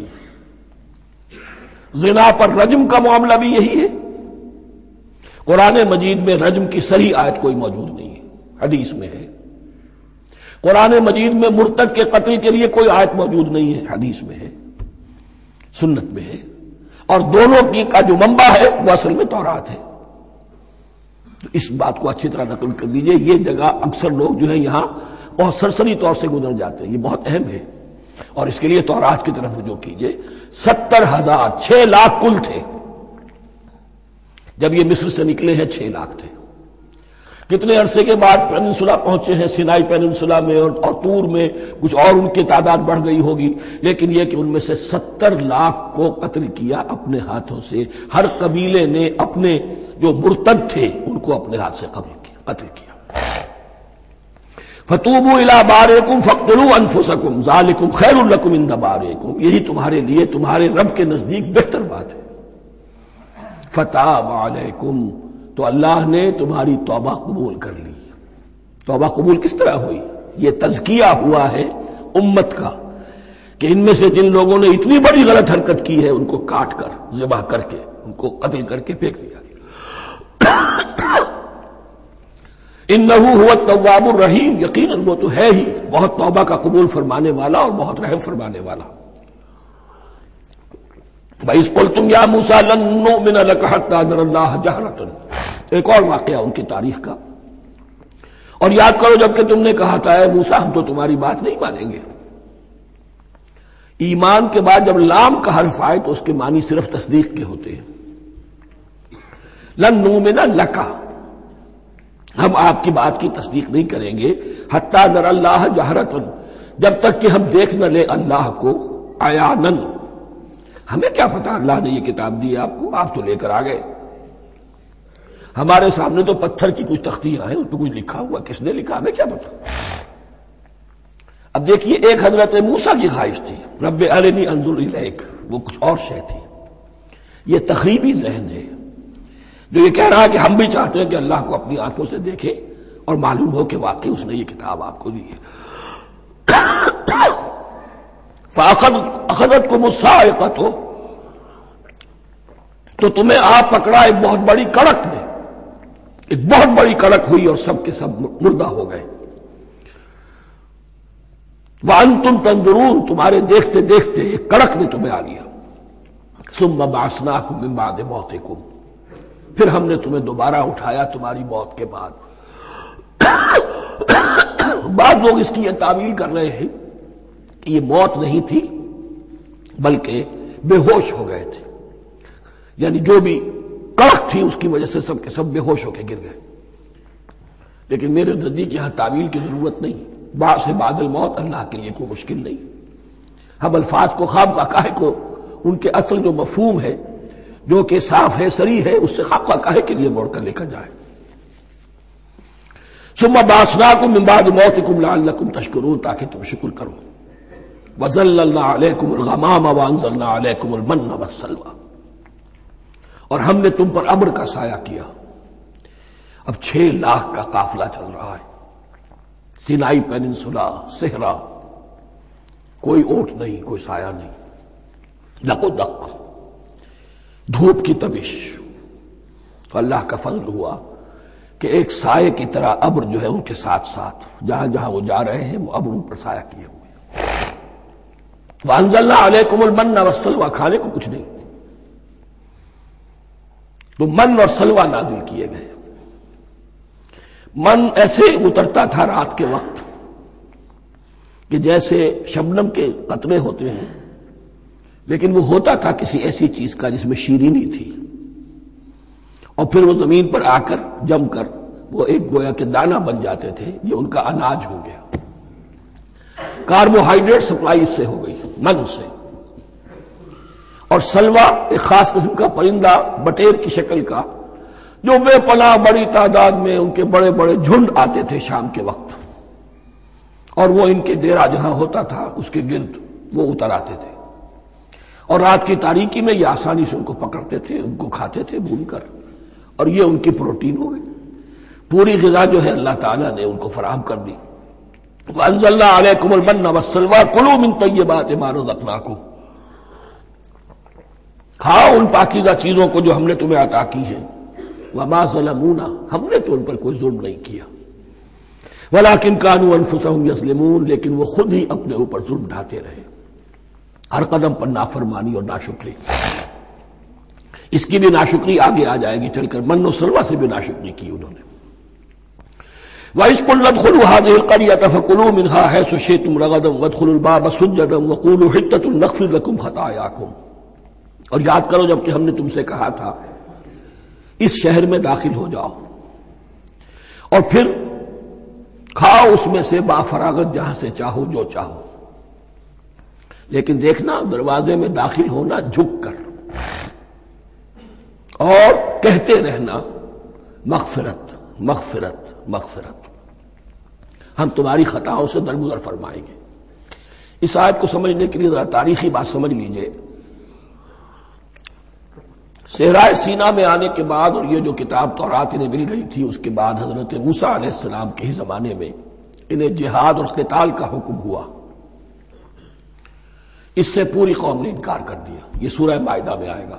زنا پر رجم کا معاملہ بھی یہی ہے، قرآن مجید میں رجم کی صحیح آیت کوئی موجود نہیں ہے، حدیث میں ہے۔ قرآن مجید میں مرتد کے قتل کے لیے کوئی آیت موجود نہیں ہے، حدیث میں ہے، سنت میں ہے، اور دونوں کی کا جو منبع ہے وہ اصل میں تورات ہے۔ تو اس بات کو اچھی طرح نقل کر دیجئے، یہ جگہ اکثر لوگ جو ہے یہاں بہت سرسری طور سے گزر جاتے ہیں، یہ بہت اہم ہے، اور اس کے لیے تورات کی طرف رجوع کیجئے۔ 70,000، 6 لاکھ کل تھے، جب یہ مصر سے نکلے ہیں 6 لاکھ تھے. کتنے عرصے کے بعد پیننسولا پہنچے ہیں، سینائی پیننسولا میں اور طور میں کچھ اور ان کی تعداد بڑھ گئی ہوگی، لیکن یہ کہ ان میں سے 70 لاکھ کو قتل کیا اپنے ہاتھوں سے. ہر قبیلے نے اپنے جو مرتد تھے ان کو اپنے ہاتھ سے قتل کیا. فَتُوبُوا إِلَىٰ بَارِئِكُمْ فَاقْتُلُوا أَنفُسَكُمْ ذَٰلِكُمْ خَيْرٌ لَكُمْ عِندَ بَارِئِكُمْ، یہی تمہارے لیے تمہارے رب کے نزدیک بہتر بات ہے. فَتَابَ عَلَيْكُمْ، تو اللہ نے تمہاری توبہ قبول کر لی. توبہ قبول کس طرح ہوئی؟ یہ تزکیہ ہوا ہے امت کا کہ ان میں سے جن لوگوں نے اتنی بڑی غلط حرکت کی ہے ان کو کاٹ کر، ذبح کر کے، ان کو قتل کر کے پھینک دیا. انہ هو التواب الرحیم، یقیناً وہ تو ہے ہی بہت توبہ کا قبول فرمانے والا اور بہت رحم فرمانے والا. وَإِذْ قُلْتُمْ يَا مُوسَىٰ لَن نُّؤْمِنَ لَكَ حَتَّىٰ نَرَى اللَّهَ جَهْرَةً، ایک اور واقعہ ان کی تاریخ کا. اور یاد کرو جب کہ تم نے کہا تھا اے موسیٰ ہم تو تمہاری بات نہیں مانیں گے. ایمان کے بعد جب لام کا حرف آئے تو اس کے معنی صرف تصدیق کے ہوتے ہیں. لن نؤمن لک، ہم آپ کی بات کی تصدیق نہیں کریں گے، حتی نر اللہ جہرتن، جب تک کہ ہم دیکھ نہ لیں اللہ کو عیانن. ہمیں کیا پتا اللہ نے یہ کتاب دی آپ کو، آپ تو لے کر آ گئے. ہمارے سامنے تو پتھر کی کچھ تختیاں ہیں، اس پہ کچھ لکھا ہوا، کس نے لکھا ہمیں کیا پتا. اب دیکھیے ایک حضرت موسیٰ کی خواہش تھی رب ارنی انظر الیک، وہ کچھ اور شے تھی. یہ تخریبی ذہن ہے جو یہ کہہ رہا ہے کہ ہم بھی چاہتے ہیں کہ اللہ کو اپنی آنکھوں سے دیکھیں اور معلوم ہو کہ واقعی اس نے یہ کتاب آپ کو دی ہے. فَأَخَذَتْكُمُ الصَّاعِقَةُ، تو تمہیں آپ پکڑا ایک بہت بڑی کڑک نے، ایک بہت بڑی کڑک ہوئی اور سب کے سب مردہ ہو گئے. وَأَنْتُمْ تَنظُرُونَ، تمہارے دیکھتے دیکھتے ایک کڑک نے تمہیں آ لیا. ثُمَّ بَعَثْنَاكُم مِّن بَعْدِ مَوْتِكُمْ، پھر ہم نے تمہیں دوبارہ اٹھایا تمہاری موت کے بعد. بعض لوگ اس کی یہ تعویل کر رہے ہیں کہ یہ موت نہیں تھی بلکہ بے ہوش ہو گئے تھے، یعنی جو بھی کڑک تھی اس کی وجہ سے سب کے سب بے ہوش ہو کے گر گئے. لیکن میرے نزدیک یہاں تعویل کی ضرورت نہیں. بعد سے بعد الموت اللہ کے لیے کوئی مشکل نہیں. ہم الفاظ کو خواب کاہے کو ان کے اصل جو مفہوم ہے جو کہ صاف ہے صریح ہے اس سے خواب کاہے کے لیے موڑ کر لے کر جائے. ثم بعثناکم من بعد موتکم لعلکم تشکرون، تاکہ تم شکر کرو. وظللنا علیکم الغمام وانزلنا علیکم المن والسلوى، اور ہم نے تم پر ابر کا سایہ کیا. اب 6 لاکھ کا قافلہ چل رہا ہے، سینائی پیننسولا، صحرا، کوئی اوٹ نہیں، کوئی سایہ نہیں، دق و دق، دھوپ کی تبش. تو اللہ کا فضل ہوا کہ ایک سائے کی طرح ابر جو ہے ان کے ساتھ ساتھ جہاں جہاں وہ جا رہے ہیں وہ ابر ان پر سایہ کیے ہوئے. وَأَنزَلْنَا عَلَيْكُمُ الْمَنَّ وَالسَّلْوَىٰ، کھانے کو کچھ نہیں تو من اور سلوہ نازل کیے گئے. من ایسے اترتا تھا رات کے وقت کہ جیسے شبنم کے قطرے ہوتے ہیں، لیکن وہ ہوتا تھا کسی ایسی چیز کا جس میں شیرینی تھی، اور پھر وہ زمین پر آ کر جم کر وہ ایک گویا کے دانہ بن جاتے تھے. یہ ان کا اناج ہو گیا. کاربوہائیڈریٹ سپلائی اس سے ہو گئی، من سے. اور سلوہ ایک خاص قسم کا پرندہ بٹیر کی شکل کا جو بے پناہ بڑی تعداد میں ان کے بڑے بڑے جھنڈ آتے تھے شام کے وقت، اور وہ ان کے ڈیرا جہاں ہوتا تھا اس کے گرد وہ اتر آتے تھے، اور رات کی تاریکی میں یہ آسانی سے ان کو پکڑتے تھے، ان کو کھاتے تھے بھون کر، اور یہ ان کی پروٹین ہو گئی. پوری غذا جو ہے اللہ تعالیٰ نے ان کو فراہم کر دی. وَأَنزَلْنَا عَلَيْكُمُ الْمَنَّ وَالسَّلْوَىٰ كُلُوا مِن طَيِّبَاتِ مَا رَزَقْنَاكُمْ، کھاؤ ان پاکیزہ چیزوں کو جو ہم نے تمہیں عطا کی ہیں. وَمَا ظَلَمُونَا، ہم نے تو ان پر کوئی ظلم نہیں کیا. وَلَٰكِن كَانُوا أَنفُسَهُمْ يَظْلِمُونَ، لیکن وہ خود ہی اپنے اوپر ظلم ڈھاتے رہے، ہر قدم پر نافرمانی اور ناشکری. اس کی بھی ناشکری آگے آ جائے گی چل کر، من و سلوہ سے بھی ناشکری کی انہوں نے. وَإِذْ قُلْنَا ادْخُلُوا هَٰذِهِ الْقَرْيَةَ فَكُلُوا مِنْهَا حَيْثُ شِئْتُمْ رَغَدًا وَادْخُلُوا الْبَابَ سُجَّدًا وَقُولُوا حِطَّةٌ نَغْفِرْ لَكُمْ خَطَايَاكُمْ. اور یاد کرو جب کہ ہم نے تم سے کہا تھا اس شہر میں داخل ہو جاؤ اور پھر کھاؤ اس میں سے بافراغت جہاں سے چاہو جو چاہو، لیکن دیکھنا دروازے میں داخل ہونا جھک کر، اور کہتے رہنا مغفرت مغفرت مغفرت، ہم تمہاری خطاؤں سے درگزر فرمائیں گے۔ اس آیت کو سمجھنے کے لیے ذرا تاریخی بات سمجھ لیجئے۔ صحرائے سینا میں آنے کے بعد، اور یہ جو کتاب تورات انہیں مل گئی تھی، اس کے بعد حضرت موسیٰ علیہ السلام کے ہی زمانے میں انہیں جہاد اور قتال کا حکم ہوا۔ اس سے پوری قوم نے انکار کر دیا، یہ سورہ مائدہ میں آئے گا۔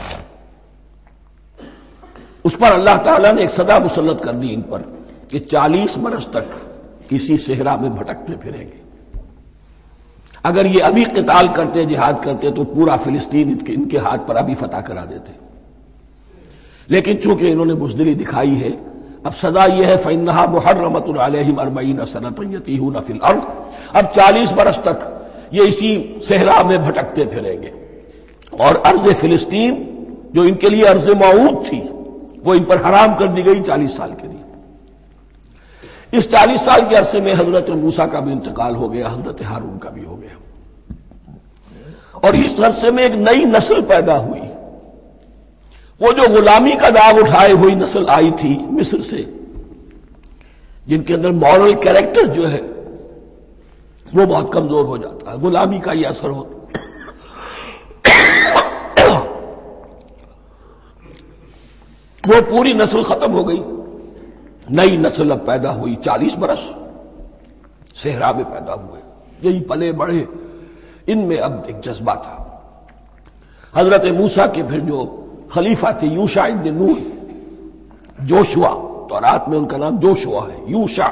اس پر اللہ تعالیٰ نے ایک سزا مسلط کر دی ان پر کہ 40 برس تک اسی صحرا میں بھٹکتے پھریں گے۔ اگر یہ ابھی قتال کرتے، جہاد کرتے، تو پورا فلسطین ان کے ہاتھ پر ابھی فتح کرا دیتے، لیکن چونکہ انہوں نے بزدلی دکھائی ہے، اب سزا یہ ہے فَإِنَّهَا مُحَرَّمَةٌ عَلَيْهِمْ 40 سَنَةً يَتِيهُونَ فِي الْأَرْضِ، اب 40 برس تک یہ اسی صحرا میں بھٹکتے پھریں گے، اور ارض فلسطین جو ان کے لیے ارض موعود تھی وہ ان پر حرام کر دی گئی 40 سال کے لیے۔ اس 40 سال کے عرصے میں حضرت موسیٰ کا بھی انتقال ہو گیا، حضرت ہارون کا بھی ہو گیا، اور اس عرصے میں ایک نئی نسل پیدا ہوئی۔ وہ جو غلامی کا داغ اٹھائے ہوئی نسل آئی تھی مصر سے، جن کے اندر مورل کیریکٹر جو ہے وہ بہت کمزور ہو جاتا ہے، غلامی کا یہ اثر ہوتا ہے۔ وہ پوری نسل ختم ہو گئی، نئی نسل اب پیدا ہوئی، 40 برس صحرا میں پیدا ہوئے، یہی پلے بڑھے، ان میں اب ایک جذبہ تھا۔ حضرت موسیٰ کے پھر جو خلیفہ تھے یوشع ابن نون، جوشوا، تورات میں ان کا نام جوشوا ہے، یوشع،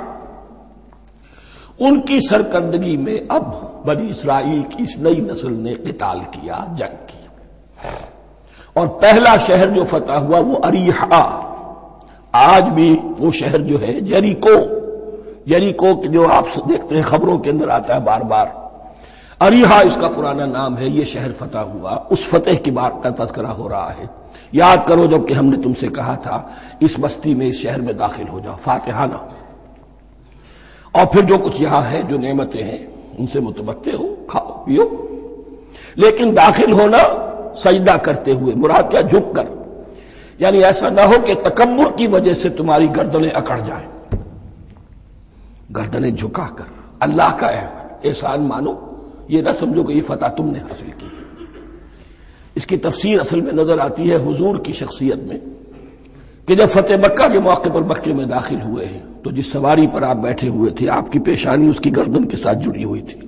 ان کی سرکردگی میں اب بنی اسرائیل کی اس نئی نسل نے قتال کیا، جنگ کی، اور پہلا شہر جو فتح ہوا وہ اریحا۔ آج بھی وہ شہر جو ہے جیریکو جو آپ دیکھتے ہیں خبروں کے اندر آتا ہے بار بار، اریحا اس کا پرانا نام ہے، یہ شہر فتح ہوا۔ اس فتح کی بات کا تذکرہ ہو رہا ہے۔ یاد کرو جب کہ ہم نے تم سے کہا تھا اس بستی میں، اس شہر میں داخل ہو جاؤ فاتحانہ، اور پھر جو کچھ یہاں ہے، جو نعمتیں ہیں، ان سے متمتع ہو، کھاؤ پیو، لیکن داخل ہونا سجدہ کرتے ہوئے، مراد کیا؟ جھک کر، یعنی ایسا نہ ہو کہ تکبر کی وجہ سے تمہاری گردنیں اکڑ جائیں، گردنیں جھکا کر اللہ کا احسان مانو، یہ نہ سمجھو کہ یہ فتح تم نے حاصل کی۔ اس کی تفسیر اصل میں نظر آتی ہے حضور کی شخصیت میں، کہ جب فتح مکہ کے موقع پر مکے میں داخل ہوئے ہیں تو جس سواری پر آپ بیٹھے ہوئے تھے، آپ کی پیشانی اس کی گردن کے ساتھ جڑی ہوئی تھی۔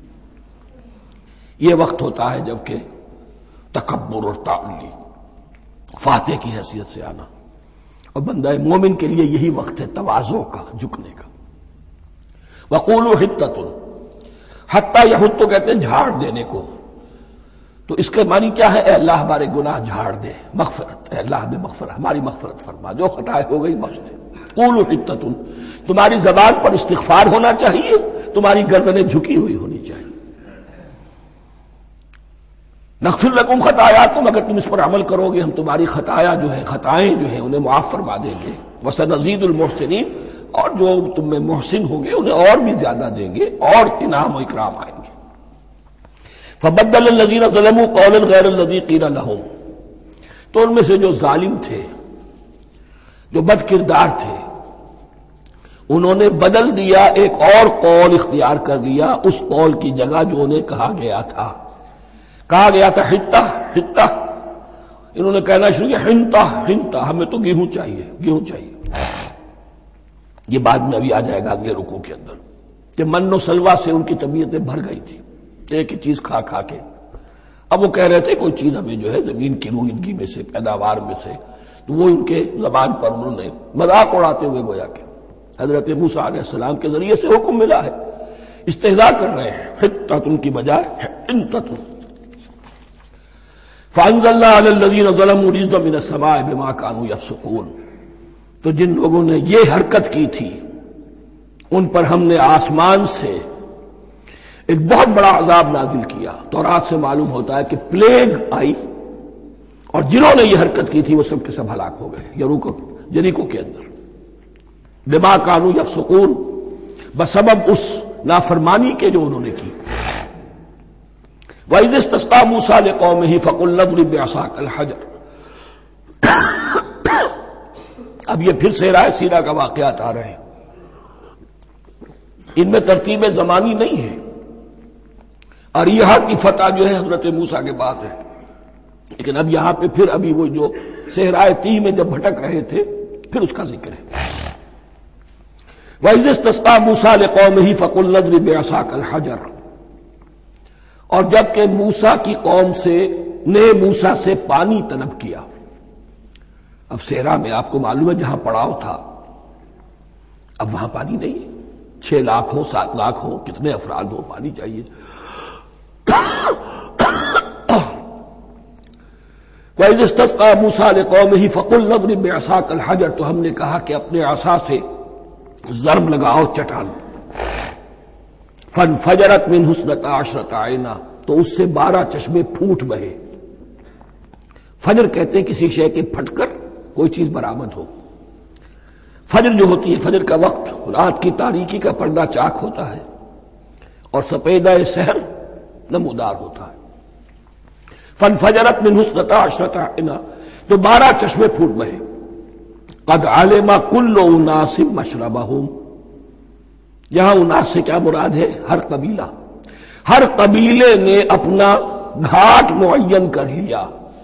یہ وقت ہوتا ہے جب کہ تکبر اور تعلی، فاتح کی حیثیت سے آنا، اور بندہ مومن کے لیے یہی وقت ہے تواضع کا، جھکنے کا۔ وَقُولُوا حِطَّةٌ، حتیٰ یحط تو کہتے ہیں جھاڑ دینے کو، تو اس کے معنی کیا ہے؟ اے اللہ ہمارے گناہ جھاڑ دے، مغفرت، اے اللہ ہمیں مغفرت، ہماری مغفرت فرما، جو خطائیں ہو گئی بخش دے۔ قولوا حِطَّةٌ، تمہاری زبان پر استغفار ہونا چاہیے، تمہاری گردنیں جھکی ہوئی ہونی چاہیے۔ نغفر لکم خطایاکم، اگر تم اس پر عمل کرو گے ہم تمہاری خطائیں جو ہیں انہیں معاف فرما دیں گے۔ وسنزید المحسنین، اور جو تم میں محسن ہوں گے انہیں اور بھی زیادہ دیں گے، اور انعام و اکرام آئیں گے۔ فبدل الذین ظلموا قولا غیر الذی قیل لہم، تو ان میں سے جو ظالم تھے، جو بد کردار تھے، انہوں نے بدل دیا، ایک اور قول اختیار کر لیا اس قول کی جگہ جو انہیں کہا گیا تھا حتہ حتہ، انہوں نے کہنا شروع کیا ہنتا ہنتا، ہمیں تو گیہوں چاہیے۔ یہ بعد میں ابھی آ جائے گا اگلے رکوع کے اندر، کہ من و سلوہ سے ان کی طبیعتیں بھر گئی تھی ایک ہی چیز کھا کھا کے۔ اب وہ کہہ رہے تھے کوئی چیز ہمیں جو ہے زمین کی روئیدگی میں سے، پیداوار میں سے، تو وہ ان کے زبان پر انہوں نے مذاق اڑاتے ہوئے گویا کہ حضرت موسیٰ علیہ السلام کے ذریعے سے حکم ملا ہے، استہزاء کر رہے ہیں، حتۃ کی بجائے حنتۃ۔ فانزلنا علی الذین ظلموا رجزا من السماء بما كانوا یفسقون، تو جن لوگوں نے یہ حرکت کی تھی ان پر ہم نے آسمان سے ایک بہت بڑا عذاب نازل کیا۔ تورات سے معلوم ہوتا ہے کہ پلیگ آئی اور جنہوں نے یہ حرکت کی تھی وہ سب کے سب ہلاک ہو گئے یریکو کے اندر، بما کانوا یفسقون، بسبب اس نافرمانی کے جو انہوں نے کی۔ وَإِذِ اسْتَسْقَىٰ مُوسَىٰ لِقَوْمِهِ فَقُلْنَا اضْرِب بِّعَصَاكَ الْحَجَرَ۔ اب یہ پھر صحرائے سینا کا واقعات آ رہے ہیں، ان میں ترتیب زمانی نہیں ہے۔ اریحا کی فتح جو ہے حضرت موسیٰ کے بعد ہے، لیکن اب یہاں پہ پھر ابھی وہ جو صحرائے تیہ میں جب بھٹک رہے تھے پھر اس کا ذکر ہے۔ وَإِذِ اسْتَسْقَىٰ مُوسَىٰ لِقَوْمِهِ فَقُلْنَا اضْرِب بِّعَصَاكَ الْحَجَرَ، اور جب کہ موسیٰ کی قوم نے موسیٰ سے پانی طلب کیا۔ اب صحرا میں آپ کو معلوم ہے جہاں پڑاؤ تھا اب وہاں پانی نہیں ہے، 6 لاکھ ہو 7 لاکھ ہو کتنے افراد ہو پانی چاہیے۔ وَإِذِ اسْتَسْقَىٰ مُوسَىٰ لِقَوْمِهِ فَقُلْنَا اضْرِب بِّعَصَاكَ الْحَجَرَ، تو ہم نے کہا کہ اپنے عصا سے ضرب لگاؤ چٹان، فَانْفَجَرَتْ مِنْهُ اثْنَتَا عَشْرَةَ عَيْنًا، تو اس سے 12 چشمے پھوٹ بہے۔ فجر کہتے ہیں کسی شے کے پھٹ کر کوئی چیز برآمد ہو۔ فجر جو ہوتی ہے، فجر کا وقت رات کی تاریکی کا پردہ چاک ہوتا ہے اور سپیدہ سحر نمودار ہوتا ہے۔ فَانْفَجَرَتْ مِنْهُ اثْنَتَا عَشْرَةَ عَيْنًا، تو 12 چشمے پھوٹ بہے۔ قَدْ عَلِمَ كُلُّ أُنَاسٍ مَشْرَبَهُمْ، یہاں اناس سے کیا مراد ہے؟ ہر قبیلہ، ہر قبیلے نے اپنا گھاٹ معین کر لیا۔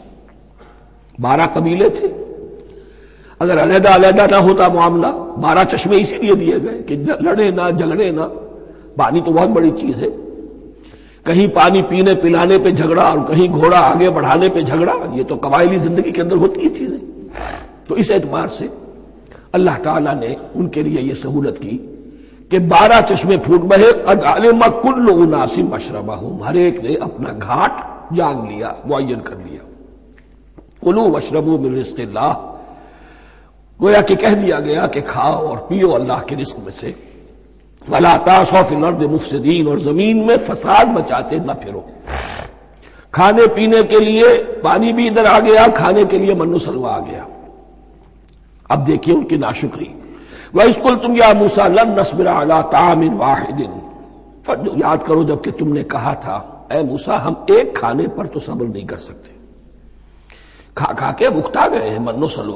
12 قبیلے تھے، اگر علیحدہ علیحدہ نہ ہوتا معاملہ، 12 چشمے اسی لیے دیے گئے کہ لڑے نہ جھگڑے نہ۔ پانی تو بہت بڑی چیز ہے، کہیں پانی پینے پلانے پہ جھگڑا اور کہیں گھوڑا آگے بڑھانے پہ جھگڑا، یہ تو قبائلی زندگی کے اندر ہوتی ہے چیزیں۔ تو اس اعتبار سے اللہ تعالیٰ نے ان کے لیے یہ سہولت کی کہ 12 چشمے پھوٹ بہے۔ قد علم کل اناس مشربہم، ہر ایک نے اپنا گھاٹ جان لیا، معین کر لیا۔ کلوا واشربوا من رزق اللہ، گویا کہ کہہ دیا گیا کہ کھاؤ اور پیو اللہ کے رزق میں سے۔ ولا تعثوا فی الارض مفسدین، اور زمین میں فساد مچاتے نہ پھرو۔ کھانے پینے کے لیے پانی بھی ادھر آ گیا، کھانے کے لیے من و سلوہ آ گیا۔ اب دیکھیے ان کی ناشکری۔ وَإِذْ قُلْتُمْ يَا مُوسَىٰ لَن نَّصْبِرَ عَلَىٰ طَعَامٍ وَاحِدٍ، یاد کرو جب کہ تم نے کہا تھا اے موسیٰ ہم ایک کھانے پر تو صبر نہیں کر سکتے، کھا کھا کے بکھتا گئے ہیں من و سلوہ۔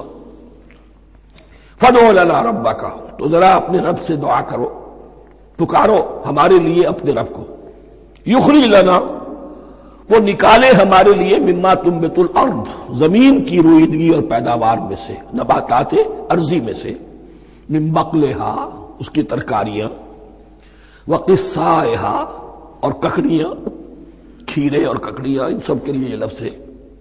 فَادْعُ لَنَا رَبَّكَ، تو ذرا اپنے رب سے دعا کرو، پکارو ہمارے لیے اپنے رب کو۔ یخرج لنا، وہ نکالے ہمارے لیے مما تنبت الارض، زمین کی روئیدگی اور پیداوار میں سے، نباتات ارضی میں سے، من بقلہا اس کی ترکاریاں، وقصائہا اور ککڑیاں، کھیرے اور ککڑیاں ان سب کے لیے یہ لفظ ہے۔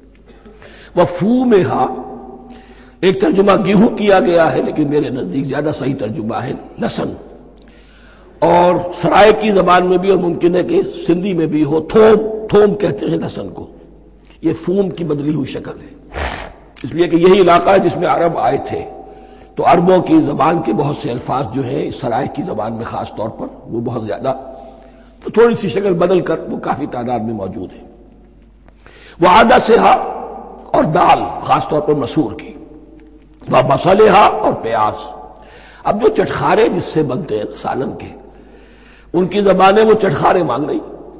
وفومہا، ایک ترجمہ گیہوں کیا گیا ہے لیکن میرے نزدیک زیادہ صحیح ترجمہ ہے لہسن، اور سرائیکی زبان میں بھی اور ممکن ہے کہ سندھی میں بھی ہو تھوم، تھوم کہتے ہیں لہسن کو، یہ فوم کی بدلی ہوئی شکل ہے، اس لیے کہ یہی علاقہ ہے جس میں عرب آئے تھے، تو عربوں کی زبان کے بہت سے الفاظ جو ہیں اس سرائیکی زبان میں خاص طور پر وہ بہت زیادہ، تو تھوڑی سی شکل بدل کر وہ کافی تعداد میں موجود ہے۔ وعدسہا، اور دال خاص طور پر مسور کی، وبصلہا، اور پیاز۔ اب جو چٹخارے جس سے بنتے ہیں سالن کے، ان کی زبانیں وہ چٹخارے مانگ رہی۔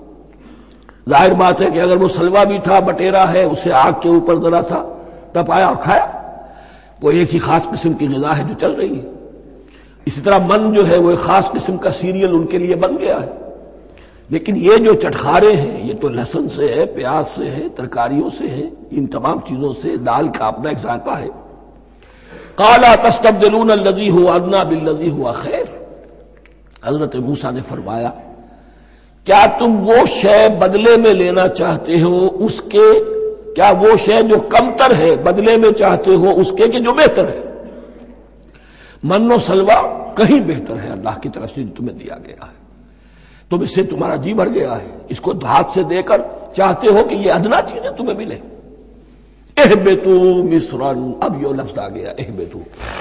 ظاہر بات ہے کہ اگر وہ سلوا بھی تھا، بٹیرا ہے، اسے آگ کے اوپر ذرا سا تپایا اور کھایا، وہ ایک ہی خاص قسم کی غذا ہے جو چل رہی ہے۔ اسی طرح من جو ہے وہ ایک خاص قسم کا سیریل ان کے لیے بن گیا ہے۔ لیکن یہ جو چٹخارے ہیں یہ تو لہسن سے ہے، پیاز سے ہے، ترکاریوں سے ہے، ان تمام چیزوں سے، دال کا اپنا ایک ذائقہ ہے۔ قَالَ تَسْتَبْدِلُونَ الَّذِي هُوَ أَدْنَىٰ بِالَّذِي هُوَ خَيْرٌ، حضرت موسیٰ نے فرمایا کیا تم وہ شے بدلے میں لینا چاہتے ہو اس کے، کیا وہ شے جو کمتر ہے بدلے میں چاہتے ہو اس کے کہ جو بہتر ہے؟ من و سلوہ کہیں بہتر ہے اللہ کی طرف سے جو تمہیں دیا گیا ہے، تم اس سے تمہارا جی بھر گیا ہے، اس کو ہاتھ سے دے کر چاہتے ہو کہ یہ ادنا چیزیں تمہیں ملے۔ اہبتوا مصرا، اب یہ لفظ آ گیا اہبتوا،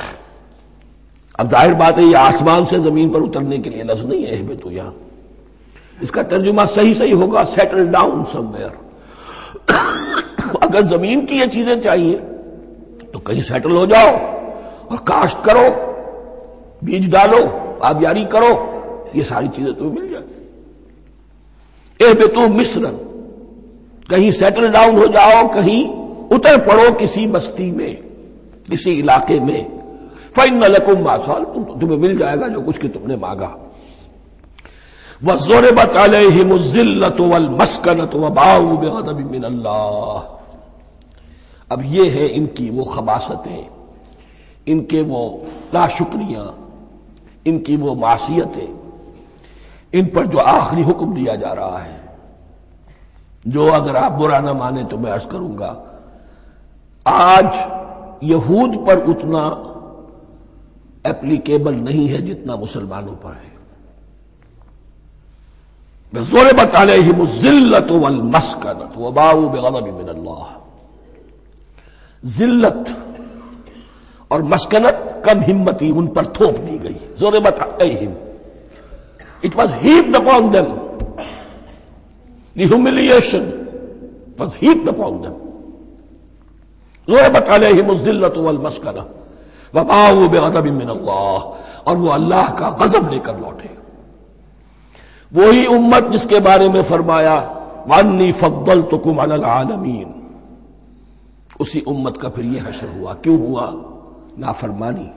اب ظاہر بات ہے یہ آسمان سے زمین پر اترنے کے لیے لفظ نہیں ہے اہبتوا، یہاں اس کا ترجمہ صحیح ہوگا سیٹل ڈاؤن سم ویئر، اگر زمین کی یہ چیزیں چاہیے تو کہیں سیٹل ہو جاؤ اور کاشت کرو، بیج ڈالو، آبیاری کرو، یہ ساری چیزیں تمہیں مل جائیں۔ اہبطوا مصرا، کہیں سیٹل ڈاؤن ہو جاؤ، کہیں اتر پڑو کسی بستی میں، کسی علاقے میں، فإن لکم ما سألتم، تمہیں مل جائے گا جو کچھ کہ تم نے مانگا۔ وَضُرِبَتْ عَلَيْهِمُ الذِّلَّةُ وَالْمَسْكَنَةُ وَبَاءُوا بِغَضَبٍ مِّنَ اللَّهِ۔ اب یہ ہے ان کی وہ خباثتیں، ان کے وہ ناشکریاں، ان کی وہ معصیتیں، ان پر جو آخری حکم دیا جا رہا ہے، جو اگر آپ برا نہ مانیں تو میں عرض کروں گا آج یہود پر اتنا ایپلیکیبل نہیں ہے جتنا مسلمانوں پر ہے۔ ضربت علیہم الذلۃ والمسکنۃ وباؤوا بغضب من اللہ۔ ذلت اور مسکنت، کم ہمتی ان پر تھوپ دی گئی۔ ضربت علیہم، it was heaped upon them، the humiliation was heaped upon them۔ ضربت علیہم الذلۃ والمسکنۃ وباؤوا بغضب من اللہ، اور وہ اللہ کا غضب لے کر لوٹے۔ وہی امت جس کے بارے میں فرمایا وَأَنِّي فَضَّلْتُكُمْ عَلَى الْعَالَمِينَ، اسی امت کا پھر یہ حشر ہوا۔ کیوں ہوا؟ نافرمانی۔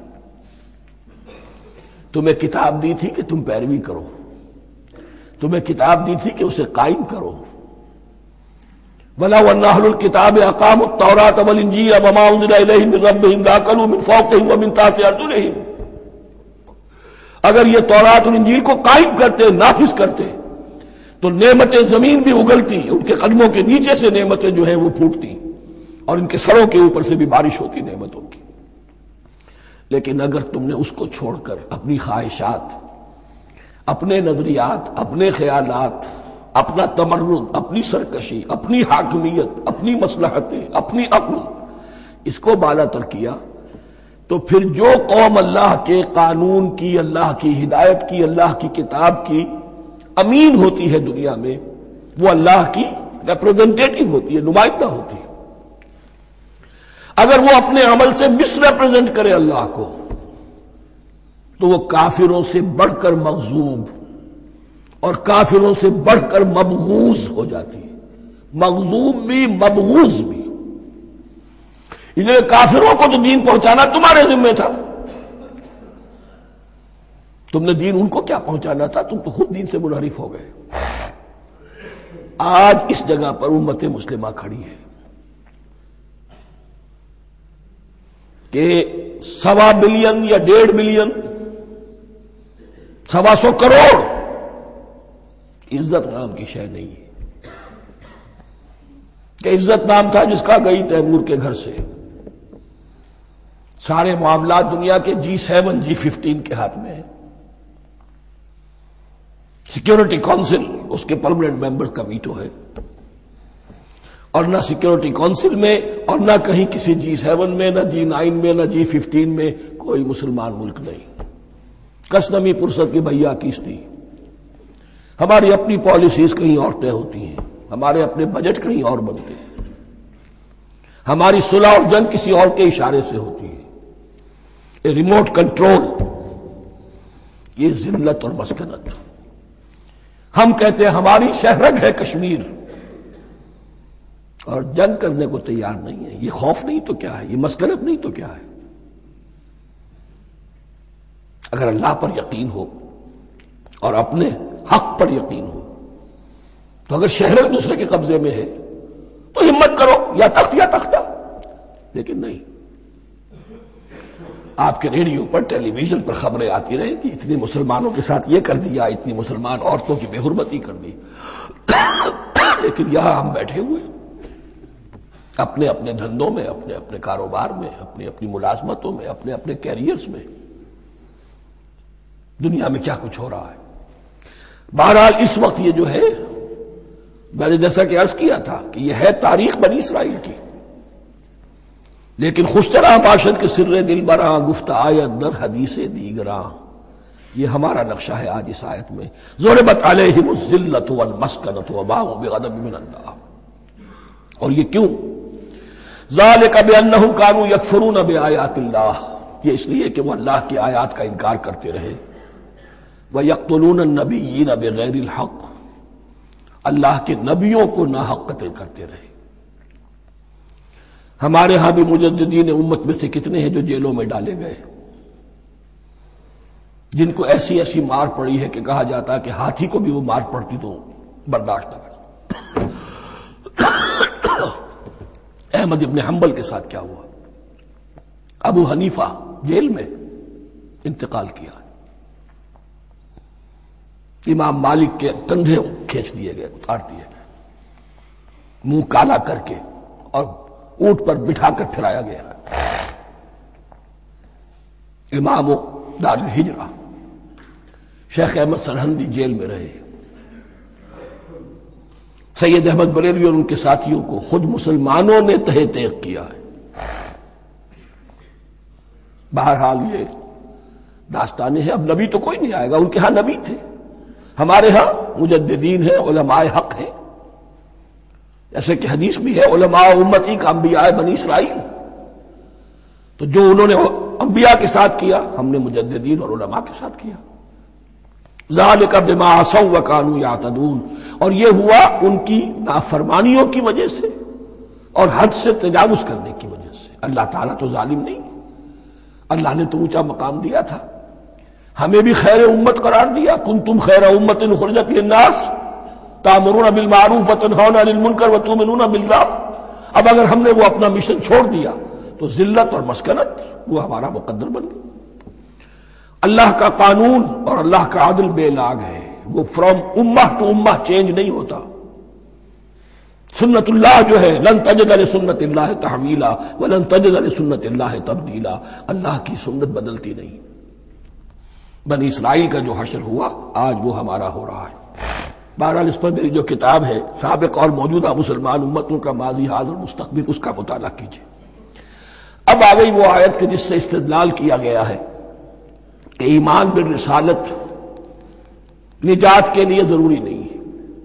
تمہیں کتاب دی تھی کہ تم پیروی کرو، تمہیں کتاب دی تھی کہ اسے قائم کرو۔ وَلَوْ أَنَّ أَهْلَ الْكِتَابِ أَقَامُوا التَّوْرَاةَ وَالْإِنْجِيلَ وَمَا أُنزِلَ إِلَيْهِم مِّن رَّبِّهِمْ لَأَكَلُوا مِن فَوْقِهِمْ وَمِن تَحْتِ أَرْجُلِهِمْ۔ اگر یہ تورات اور انجیل کو قائم کرتے، نافذ کرتے، تو نعمتیں زمین بھی اگلتی، ان کے قدموں کے نیچے سے نعمتیں جو ہیں وہ پھوٹتی، اور ان کے سروں کے اوپر سے بھی بارش ہوتی نعمتوں کی۔ لیکن اگر تم نے اس کو چھوڑ کر اپنی خواہشات، اپنے نظریات، اپنے خیالات، اپنا تمرد، اپنی سرکشی، اپنی حاکمیت، اپنی مصلحتیں، اپنی عقل، اس کو بالا تر کیا، تو پھر جو قوم اللہ کے قانون کی، اللہ کی ہدایت کی، اللہ کی کتاب کی امین ہوتی ہے دنیا میں، وہ اللہ کی ریپرزنٹیٹو ہوتی ہے، نمائندہ ہوتی ہے۔ اگر وہ اپنے عمل سے مس ریپرزینٹ کرے اللہ کو، تو وہ کافروں سے بڑھ کر مغضوب اور کافروں سے بڑھ کر مبغوض ہو جاتی ہے۔ مغضوب بھی، مبغوض بھی۔ اس لیے کافروں کو تو دین پہنچانا تمہارے ذمہ تھا، تم نے دین ان کو کیا پہنچانا تھا، تم تو خود دین سے منحرف ہو گئے۔ آج اس جگہ پر امت مسلمہ کھڑی ہے کہ 1.25 بلین یا 1.5 بلین، 125 کروڑ عزت نام کی شے نہیں ہے کہ عزت نام تھا جس کا گئی تیمور کے گھر سے، سارے معاملات دنیا کے G7 G15 کے ہاتھ میں ہے، سیکیورٹی کونسل اس کے پرماننٹ ممبر کا ویٹو ہے، اور نہ سیکیورٹی کونسل میں اور نہ کہیں کسی G7 میں، نہ G9 میں، نہ G15 میں کوئی مسلمان ملک نہیں۔ کس نمی پرست کی بھیا کیستی، ہماری اپنی پالیسیز کہیں اور طے ہوتی ہیں، ہمارے اپنے بجٹ کہیں اور بنتے ہیں، ہماری صلح اور جنگ کسی اور کے اشارے سے ہوتی ہے۔ ریموٹ کنٹرول، یہ ذلت اور مسکنت۔ ہم کہتے ہیں ہماری شہرگ ہے کشمیر، اور جنگ کرنے کو تیار نہیں ہے۔ یہ خوف نہیں تو کیا ہے؟ یہ مسکنت نہیں تو کیا ہے؟ اگر اللہ پر یقین ہو اور اپنے حق پر یقین ہو تو اگر شہر دوسرے کے قبضے میں ہے تو ہمت کرو، یا تخت یا تختہ، لیکن نہیں۔ آپ کے ریڈیو پر، ٹیلی ویژن پر خبریں آتی رہیں کہ اتنے مسلمانوں کے ساتھ یہ کر دیا، اتنی مسلمان عورتوں کی بے حرمتی کر دی، لیکن یہاں ہم بیٹھے ہوئے اپنے اپنے دھندوں میں، اپنے اپنے کاروبار میں، اپنی اپنی ملازمتوں میں، اپنے اپنے کیریئرز میں، دنیا میں کیا کچھ ہو رہا ہے۔ بہرحال اس وقت یہ جو ہے، میں نے جیسا کہ عرض کیا تھا کہ یہ ہے تاریخ بنی اسرائیل کی، لیکن خوشترا باشد کے سر دل براں، گفت آیت در حدیث دیگراں، یہ ہمارا نقشہ ہے آج اس آیت میں۔ ضربت علیہم الذلۃ والمسکنۃ وباؤوا بغضب من اللہ۔ اور یہ کیوں؟ ذالک بانہم کانوا یکفرون بآیات اللہ، یہ اس لیے کہ وہ اللہ کی آیات کا انکار کرتے رہے، وَيَقْتُلُونَ النَّبِيِّينَ بِغَيْرِ الْحَقِّ، اللہ کے نبیوں کو ناحق قتل کرتے رہے۔ ہمارے ہاں بھی مجددین امت میں سے کتنے ہیں جو جیلوں میں ڈالے گئے، جن کو ایسی ایسی مار پڑی ہے کہ کہا جاتا ہے کہ ہاتھی کو بھی وہ مار پڑتی تو برداشت نہ کرتا۔ احمد ابن حنبل کے ساتھ کیا ہوا؟ ابو حنیفہ جیل میں انتقال کیا، امام مالک کے کندھے کھینچ دیے گئے، اتار دیے گئے، منہ کالا کر کے اور اونٹ پر بٹھا کر پھرایا گیا۔ امام دار الہجرہ شیخ احمد سرہندی جیل میں رہے، سید احمد بریلوی اور ان کے ساتھیوں کو خود مسلمانوں نے تہہ تیغ کیا ہے۔ بہرحال یہ داستانیں ہیں، اب نبی تو کوئی نہیں آئے گا، ان کے ہاں نبی تھے، ہمارے ہاں مجددین ہیں، علماء حق ہیں، جیسے کہ حدیث بھی ہے علماء امتی کا انبیاء بنی اسرائیل، تو جو انہوں نے انبیاء کے ساتھ کیا ہم نے مجددین اور علماء کے ساتھ کیا۔ ذالک بما عصوا وکانوا یعتدون، اور یہ ہوا ان کی نافرمانیوں کی وجہ سے اور حد سے تجاوز کرنے کی وجہ سے۔ اللہ تعالیٰ تو ظالم نہیں، اللہ نے تو اونچا مقام دیا تھا، ہمیں بھی خیر امت قرار دیا، کنتم خیر امت اخرجت للناس تأمرون بالمعروف وتنہون عن المنکر وتؤمنون باللہ۔ اب اگر ہم نے وہ اپنا مشن چھوڑ دیا تو ذلت اور مسکنت وہ ہمارا مقدر بن گئی۔ اللہ کا قانون اور اللہ کا عدل بے لاگ ہے، وہ فرام امہ ٹو امہ چینج نہیں ہوتا۔ سنت اللہ جو ہے لن تجد لسنت اللہ تحویلا ولن تجد لسنت اللہ تبدیلا، اللہ کی سنت بدلتی نہیں۔ بنی اسرائیل کا جو حشر ہوا آج وہ ہمارا ہو رہا ہے۔ بہرحال اس پر میری جو کتاب ہے سابق اور موجودہ مسلمان امتوں کا ماضی حال اور مستقبل، اس کا مطالعہ کیجیے۔ اب آ گئی وہ آیت کہ جس سے استدلال کیا گیا ہے کہ ایمان بالرسالت نجات کے لیے ضروری نہیں ہے۔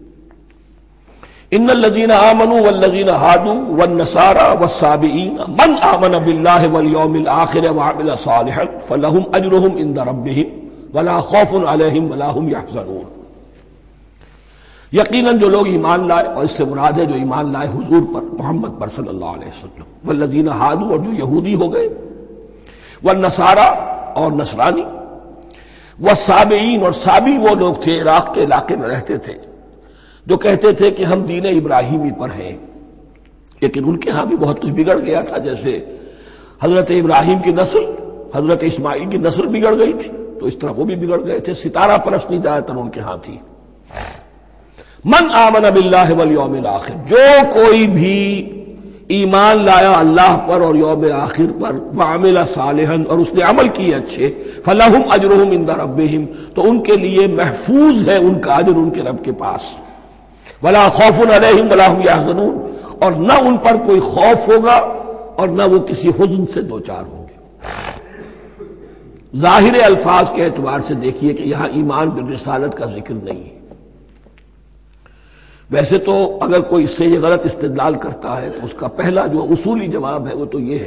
ان الذین آمنوا والذین ہادوا والنصارى والصابئین من آمن باللہ والیوم الآخر وعمل صالحا فلہم اجرہم عند ربہم ولا خوف علیہم ولا ہم یحزنون۔ یقیناً جو لوگ ایمان لائے، اور اس سے مراد ہے جو ایمان لائے حضور پر، محمد پر صلی اللہ علیہ وسلم، والذین ہادوا، اور جو یہودی ہو گئے، والنصارى، اور نصرانی، والصابئین، اور صابی وہ لوگ تھے عراق کے علاقے میں رہتے تھے جو کہتے تھے کہ ہم دین ابراہیمی پر ہیں، لیکن ان کے ہاں بھی بہت کچھ بگڑ گیا تھا، جیسے حضرت ابراہیم کی نسل حضرت اسماعیل کی نسل بگڑ گئی تھی تو اس طرح وہ بھی بگڑ گئے تھے، ستارہ پرستی زیادہ تر ان کے ہاں تھی۔ من آمن باللہ والیوم الآخر، جو کوئی بھی ایمان لایا اللہ پر اور یوم آخر پر، وعمل صالحا، اور اس نے عمل کیے اچھے، فلہم اجرہم عند ربہم، تو ان کے لیے محفوظ ہے ان کا اجر ان کے رب کے پاس، ولا خوف علیہم ولا ہم یحزنون، اور نہ ان پر کوئی خوف ہوگا اور نہ وہ کسی حزن سے دوچار ہوں گے۔ ظاہر الفاظ کے اعتبار سے دیکھیے کہ یہاں ایمان بالرسالت کا ذکر نہیں ہے۔ ویسے تو اگر کوئی اس سے یہ غلط استدلال کرتا ہے تو اس کا پہلا جو اصولی جواب ہے وہ تو یہ ہے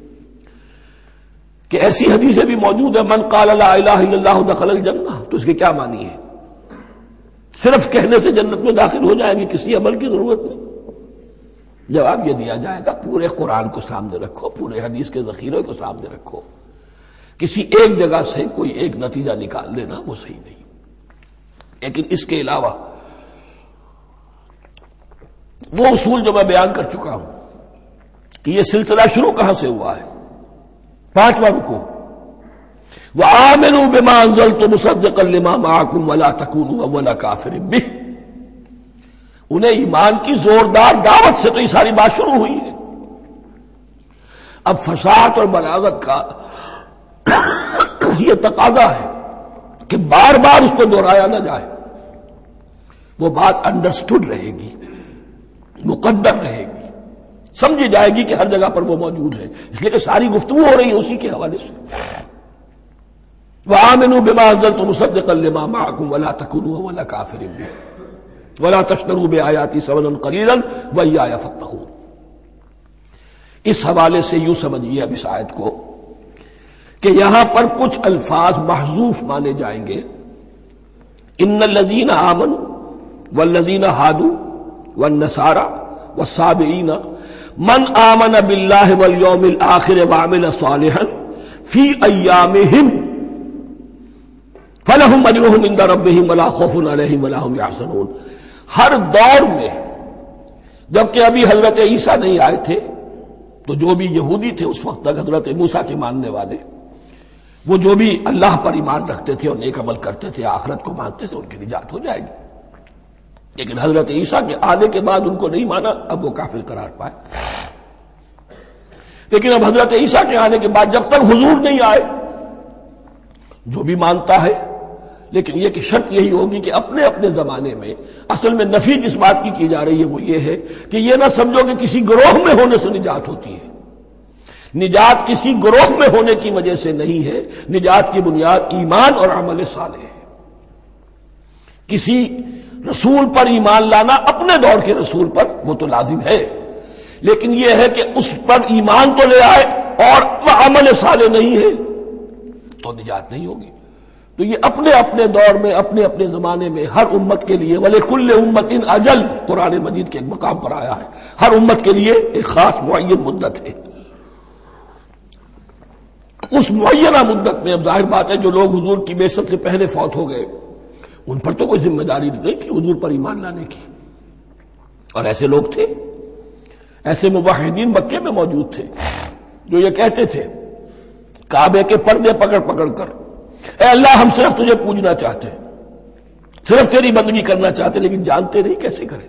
کہ ایسی حدیثیں بھی موجود ہیں، من قال لا الہ الا اللہ دخل الجنہ، تو اس کے کیا معنی ہے؟ صرف کہنے سے جنت میں داخل ہو جائیں گے، کسی عمل کی ضرورت نہیں؟ جواب یہ دیا جائے گا پورے قرآن کو سامنے رکھو، پورے حدیث کے ذخیرے کو سامنے رکھو، کسی ایک جگہ سے کوئی ایک نتیجہ نکال دینا وہ صحیح نہیں۔ لیکن اس کے علاوہ وہ اصول جو میں بیان کر چکا ہوں کہ یہ سلسلہ شروع کہاں سے ہوا ہے، 5واں رکوع، وآمنوا بما انزلت مصدقا لما معكم ولا تكونوا اول كافر به، انہیں ایمان کی زوردار دعوت سے تو یہ ساری بات شروع ہوئی ہے۔ اب فصاحت اور بلاغت کا یہ تقاضا ہے کہ بار بار اس کو دہرایا نہ جائے، وہ بات انڈرسٹوڈ رہے گی، مقدر رہے گی، سمجھی جائے گی کہ ہر جگہ پر وہ موجود ہے، اس لیے کہ ساری گفتگو ہو رہی ہے اسی کے حوالے سے۔ وآمنوا بما انزلت مصدقا لما معكم ولا تكونوا اول كافر به ولا تشتروا بآياتي ثمنا قليلا وإياي فاتقون۔ اس حوالے سے یوں سمجھیے اب اس آیت کو کہ یہاں پر کچھ الفاظ محذوف مانے جائیں گے. ان الذین آمنوا والذین ہادوا والنصارى والصابئین من آمن باللہ والیوم الآخر وعمل صالحا فی ایامہم فلہم اجرہم عند ربہم ولا خوف علیہم ولا ہم یحزنون. ہر دور میں جبکہ ابھی حضرت عیسیٰ نہیں آئے تھے تو جو بھی یہودی تھے اس وقت تک حضرت موسیٰ کے ماننے والے، وہ جو بھی اللہ پر ایمان رکھتے تھے اور نیک عمل کرتے تھے، آخرت کو مانتے تھے، ان کی نجات ہو جائے گی. لیکن حضرت عیسیٰ کے آنے کے بعد ان کو نہیں مانا، اب وہ کافر قرار پائے. لیکن اب حضرت عیسیٰ کے آنے کے بعد جب تک حضور نہیں آئے جو بھی مانتا ہے، لیکن یہ کہ شرط یہی ہوگی کہ اپنے اپنے زمانے میں، اصل میں نفی جس بات کی جا رہی ہے وہ یہ ہے کہ یہ نہ سمجھو کہ کسی گروہ میں ہونے سے نجات ہوتی ہے. نجات کسی گروہ میں ہونے کی وجہ سے نہیں ہے، نجات کی بنیاد ایمان اور عمل صالح ہے. کسی رسول پر ایمان لانا اپنے دور کے رسول پر وہ تو لازم ہے، لیکن یہ ہے کہ اس پر ایمان تو لے آئے اور وہ عمل صالح نہیں ہے تو نجات نہیں ہوگی. تو یہ اپنے اپنے دور میں، اپنے اپنے زمانے میں ہر امت کے لیے وَلِكُلِّ أُمَّةٍ أَجَلٌ قرآن مجید کے ایک مقام پر آیا ہے، ہر امت کے لیے ایک خاص معین مدت ہے. اس معینہ مدت میں اب ظاہر بات ہے جو لوگ حضور کی بعثت سے پہلے فوت ہو گئے ان پر تو کوئی ذمہ داری نہیں تھی حضور پر ایمان لانے کی. اور ایسے لوگ تھے، ایسے موحدین مکے میں موجود تھے جو یہ کہتے تھے کعبے کے پردے پکڑ پکڑ کر، اے اللہ ہم صرف تجھے پوجنا چاہتے ہیں، صرف تیری بندگی کرنا چاہتے، لیکن جانتے نہیں کیسے کریں.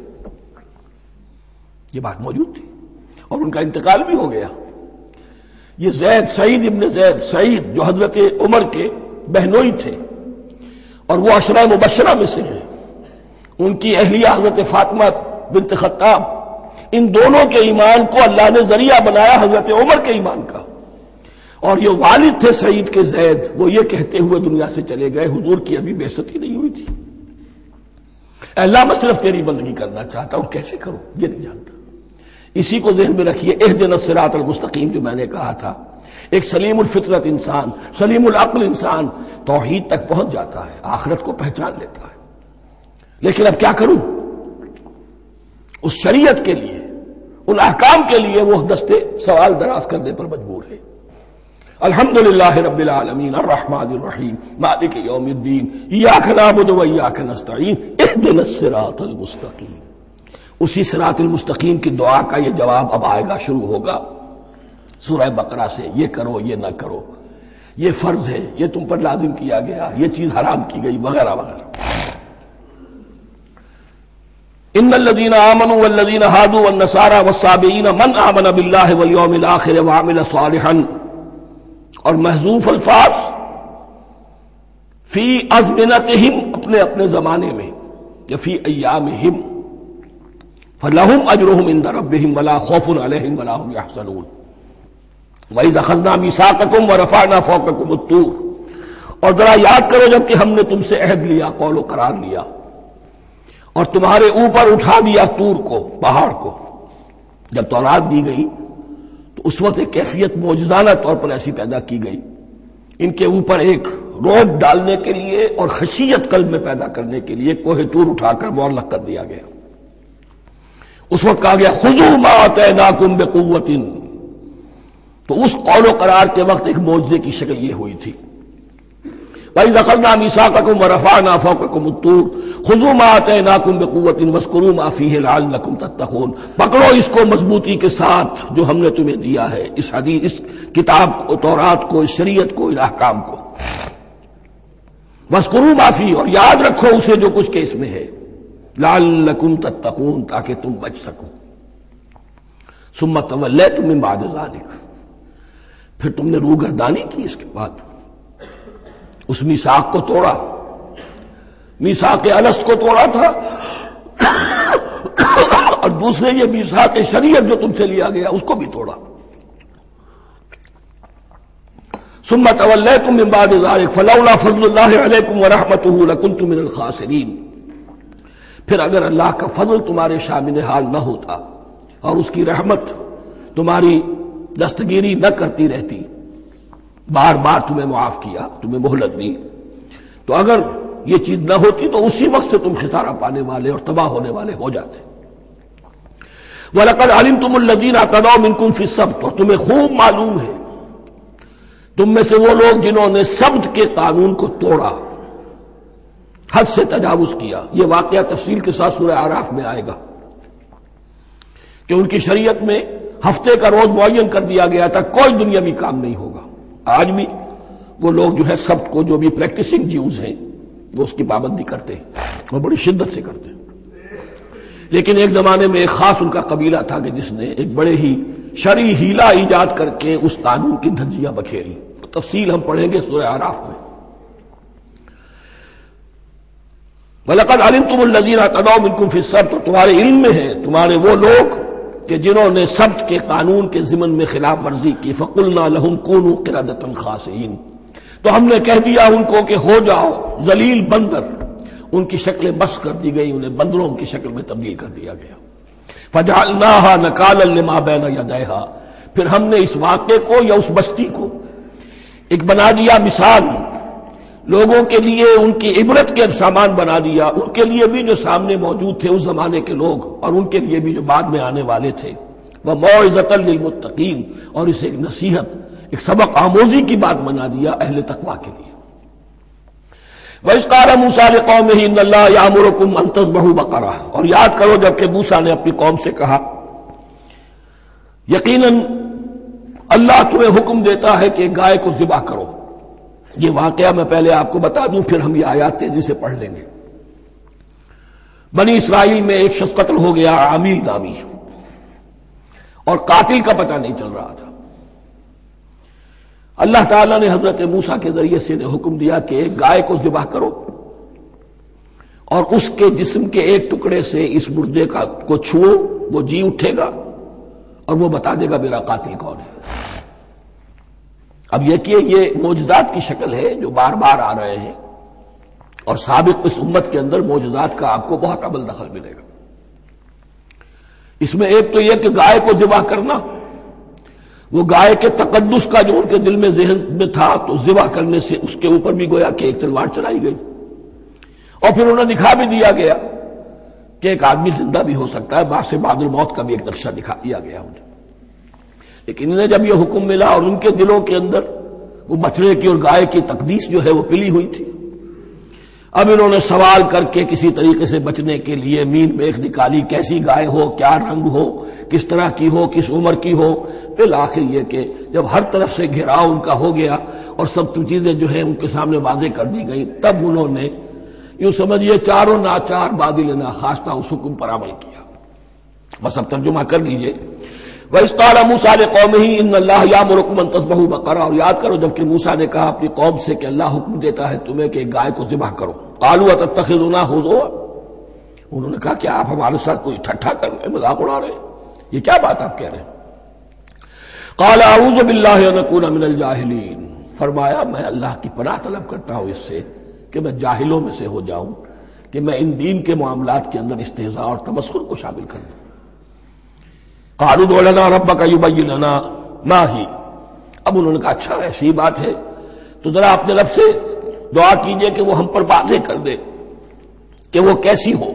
یہ بات موجود تھی اور ان کا انتقال بھی ہو گیا. یہ زید، سعید ابن زید، سعید جو حضرت عمر کے بہنوئی تھے اور وہ عشرہ مبشرہ میں سے ہیں، ان کی اہلیہ حضرت فاطمہ بنت خطاب، ان دونوں کے ایمان کو اللہ نے ذریعہ بنایا حضرت عمر کے ایمان کا. اور یہ والد تھے سعید کے زید، وہ یہ کہتے ہوئے دنیا سے چلے گئے حضور کی ابھی بعثت ہی نہیں ہوئی تھی، اے اللہ میں صرف تیری بندگی کرنا چاہتا ہوں، کیسے کروں یہ نہیں جانتا. اسی کو ذہن میں رکھیے، اہدنا الصراط المستقیم جو میں نے کہا تھا، ایک سلیم الفطرت انسان، سلیم العقل انسان توحید تک پہنچ جاتا ہے، آخرت کو پہچان لیتا ہے. لیکن اب کیا کروں؟ اس شریعت کے لیے، ان احکام کے لیے وہ دستے سوال دراز کرنے پر مجبور ہے. الحمدللہ رب العالمین الرحمن الرحیم مالک یوم الدین ایاک نعبد و ایاک نستعین اہدنا الصراط المستقیم. اسی صراط المستقیم کی دعا کا یہ جواب اب آئے گا، شروع ہوگا سورہ بقرہ سے. یہ کرو، یہ نہ کرو، یہ فرض ہے، یہ تم پر لازم کیا گیا، یہ چیز حرام کی گئی، وغیرہ وغیرہ. ان الذین آمنوا والذین ہادوا والنصارى والصابئین من آمن باللہ والیوم الآخر وعمل صالحا. اور محذوف الفاظ فی ازمنتہم، اپنے اپنے زمانے میں، یا فی ایامہم، فلہم اجرہم عند ربہم ولا خوف علیہم ولا ہم یحزنون. وَإِذْ أَخَذْنَا مِيثَاقَكُمْ وَرَفَعْنَا فَوْقَكُمُ الطُّورَ. اور ذرا یاد کرو جب کہ ہم نے تم سے عہد لیا، قول و قرار لیا، اور تمہارے اوپر اٹھا دیا طور کو، پہاڑ کو. جب تورات دی گئی تو اس وقت ایک کیفیت معجزانہ طور پر ایسی پیدا کی گئی، ان کے اوپر ایک روب ڈالنے کے لیے اور خشیت قلب میں پیدا کرنے کے لیے کوہ طور اٹھا کر معلق کر دیا گیا. اس وقت کہا گیا خذوا ما آتیناکم بقوۃ. تو اس قول و قرار کے وقت ایک معجزے کی شکل یہ ہوئی تھی. وَإِذْ أَخَذْنَا مِيثَاقَكُمْ وَرَفَعْنَا فَوْقَكُمُ الطُّورَ خُذُوا مَا آتَيْنَاكُمْ بِقُوَّةٍ وَاذْكُرُوا مَا فِيهِ لَعَلَّكُمْ تَتَّقُونَ. پکڑو اس کو مضبوطی کے ساتھ جو ہم نے تمہیں دیا ہے، اس حدیث، اس کتاب کو، تورات کو، اس شریعت کو، ان احکام کو. وَاذْكُرُوا مَا فِيهِ، اور یاد رکھو اسے جو کچھ کہ اس میں ہے، لَعَلَّكُمْ تَتَّقُونَ، تاکہ تم بچ سکو. ثُمَّ تَوَلَّيْتُم مِّن بَعْدِ ذَلِكَ، پھر تم نے روگردانی کی اس کے بعد، اس میثاق کو توڑا، میثاق الست کو توڑا تھا، اور دوسرے یہ میثاق شریعت جو تم سے لیا گیا اس کو بھی توڑا. ثم تولیتم من بعد ذلک فلولا فضل اللہ علیکم ورحمتہ لکنتم من الخاسرین. پھر اگر اللہ کا فضل تمہارے شامل حال نہ ہوتا اور اس کی رحمت تمہاری دستگیری نہ کرتی رہتی، بار بار تمہیں معاف کیا، تمہیں مہلت دی، تو اگر یہ چیز نہ ہوتی تو اسی وقت سے تم خسارہ پانے والے اور تباہ ہونے والے ہو جاتے۔ وَلَقَدْ عَلِمْتُمُ الَّذِينَ اعْتَدَوْا مِنْكُمْ فِي السَّبْتِ، اور تمہیں خوب معلوم ہے تم میں سے وہ لوگ جنہوں نے سبت کے قانون کو توڑا، حد سے تجاوز کیا۔ یہ واقعہ تفصیل کے ساتھ سورہ اعراف میں آئے گا کہ ان کی شریعت میں ہفتے کا روز معین کر دیا گیا تھا، کوئی دنیاوی کام نہیں ہوگا۔ آج بھی وہ لوگ جو ہے سبت کو، جو بھی پریکٹسنگ جیوز ہیں، وہ اس کی پابندی کرتے ہیں اور بڑی شدت سے کرتے ہیں۔ لیکن ایک زمانے میں ایک خاص ان کا قبیلہ تھا کہ جس نے ایک بڑے ہی شرعی ہیلا ایجاد کر کے اس قانون کی دھجیاں بکھیری۔ تفصیل ہم پڑھیں گے سورہ اعراف میں۔ وَلَقَدْ عَلِمْتُمُ الَّذِينَ اعْتَدَوْا مِنْكُمْ فِي السَّبْتِ، تو تمہارے علم میں ہے تمہارے وہ لوگ کہ جنہوں نے سبت کے قانون کے ضمن میں خلاف ورزی کی۔ فَقُلْنَا لَهُمْ كُونُوا قِرَدَةً خَاسِئِينَ، تو ہم نے کہہ دیا ان کو کہ ہو جاؤ ذلیل بندر۔ ان کی شکلیں بس کر دی گئی، انہیں بندروں کی شکل میں تبدیل کر دیا گیا۔ فَجَعَلْنَاهَا نَكَالًا لِمَا بَيْنَ يَدَيْهَا، پھر ہم نے اس واقعے کو یا اس بستی کو ایک بنا دیا مثال، لوگوں کے لیے ان کی عبرت کے سامان بنا دیا، ان کے لیے بھی جو سامنے موجود تھے اس زمانے کے لوگ، اور ان کے لیے بھی جو بعد میں آنے والے تھے۔ وَمَوْعِظَةً لِّلْمُتَّقِينَ، اور اسے ایک نصیحت، ایک سبق آموزی کی بات بنا دیا اہل تقویٰ کے لیے۔ وَإِذْ قَالَ مُوسَىٰ لِقَوْمِهِ إِنَّ اللَّهَ يَأْمُرُكُمْ أَن تَذْبَحُوا بَقَرَةً، اور یاد کرو جب کہ موسیٰ نے اپنی قوم سے کہا یقیناً اللہ تمہیں حکم دیتا ہے کہ گائے کو ذبح کرو۔ یہ واقعہ میں پہلے آپ کو بتا دوں، پھر ہم یہ آیات تیزی سے پڑھ لیں گے۔ بنی اسرائیل میں ایک شخص قتل ہو گیا، عامیل نامی، اور قاتل کا پتہ نہیں چل رہا تھا۔ اللہ تعالیٰ نے حضرت موسیٰ کے ذریعے سے حکم دیا کہ ایک گائے کو ذبح کرو اور اس کے جسم کے ایک ٹکڑے سے اس مردے کو چھوؤ، وہ جی اٹھے گا اور وہ بتا دے گا میرا قاتل کون ہے۔ اب یہ کہ یہ معجزات کی شکل ہے جو بار بار آ رہے ہیں، اور سابق اس امت کے اندر معجزات کا آپ کو بہت عمل دخل ملے گا۔ اس میں ایک تو یہ کہ گائے کو ذبح کرنا، وہ گائے کے تقدس کا جو ان کے دل میں ذہن میں تھا، تو ذبح کرنے سے اس کے اوپر بھی گویا کہ ایک تلوار چلائی گئی، اور پھر انہیں دکھا بھی دیا گیا کہ ایک آدمی زندہ بھی ہو سکتا ہے، بعد سے بعد الموت کا بھی ایک نقشہ دکھا دیا گیا انہیں۔ لیکن انہیں جب یہ حکم ملا اور ان کے دلوں کے اندر وہ بچڑے کی اور گائے کی تقدیس جو ہے وہ پلی ہوئی تھی، اب انہوں نے سوال کر کے کسی طریقے سے بچنے کے لیے مین میخ نکالی، کیسی گائے ہو، کیا رنگ ہو، کس طرح کی ہو، کس عمر کی ہو۔ بالآخر یہ کہ جب ہر طرف سے گھیراؤ ان کا ہو گیا اور سب چیزیں جو ہیں ان کے سامنے واضح کر دی گئیں، تب انہوں نے یوں سمجھیے چاروں ناچار بادل ناخواستہ اس حکم پر عمل کیا۔ بس اب ترجمہ کر لیجئے۔ وَإِذْ قَالَ مُوسَىٰ لِقَوْمِهِ إِنَّ اللَّهَ يَأْمُرُكُمْ أَن تَذْبَحُوا بَقَرَةً، اور یاد کرو جب کہ موسیٰ نے کہا اپنی قوم سے کہ اللہ حکم دیتا ہے تمہیں کہ گائے کو ذبح کرو۔ قَالُوا أَتَتَّخِذُنَا هُزُوًا، انہوں نے کہا کہ آپ ہمارے ساتھ کوئی ٹھٹھا کر رہے ہیں، مذاق اڑا رہے ہیں، یہ کیا بات آپ کہہ رہے ہیں؟ قَالَ أَعُوذُ بِاللَّهِ أَنْ أَكُونَ مِنَ الْجَاهِلِينَ، فرمایا میں اللہ کی پناہ طلب کرتا ہوں اس سے کہ میں جاہلوں میں سے ہو جاؤں، کہ میں ان دین کے معاملات کے اندر استہزاء اور تمسخر کو شامل کر دوں۔ قالوا ادع لنا ربك يبين لنا ما هي، اب انہوں نے کہا اچھا ایسی بات ہے تو ذرا اپنے رب سے دعا کیجئے کہ وہ ہم پر واضح کر دے کہ وہ کیسی ہو۔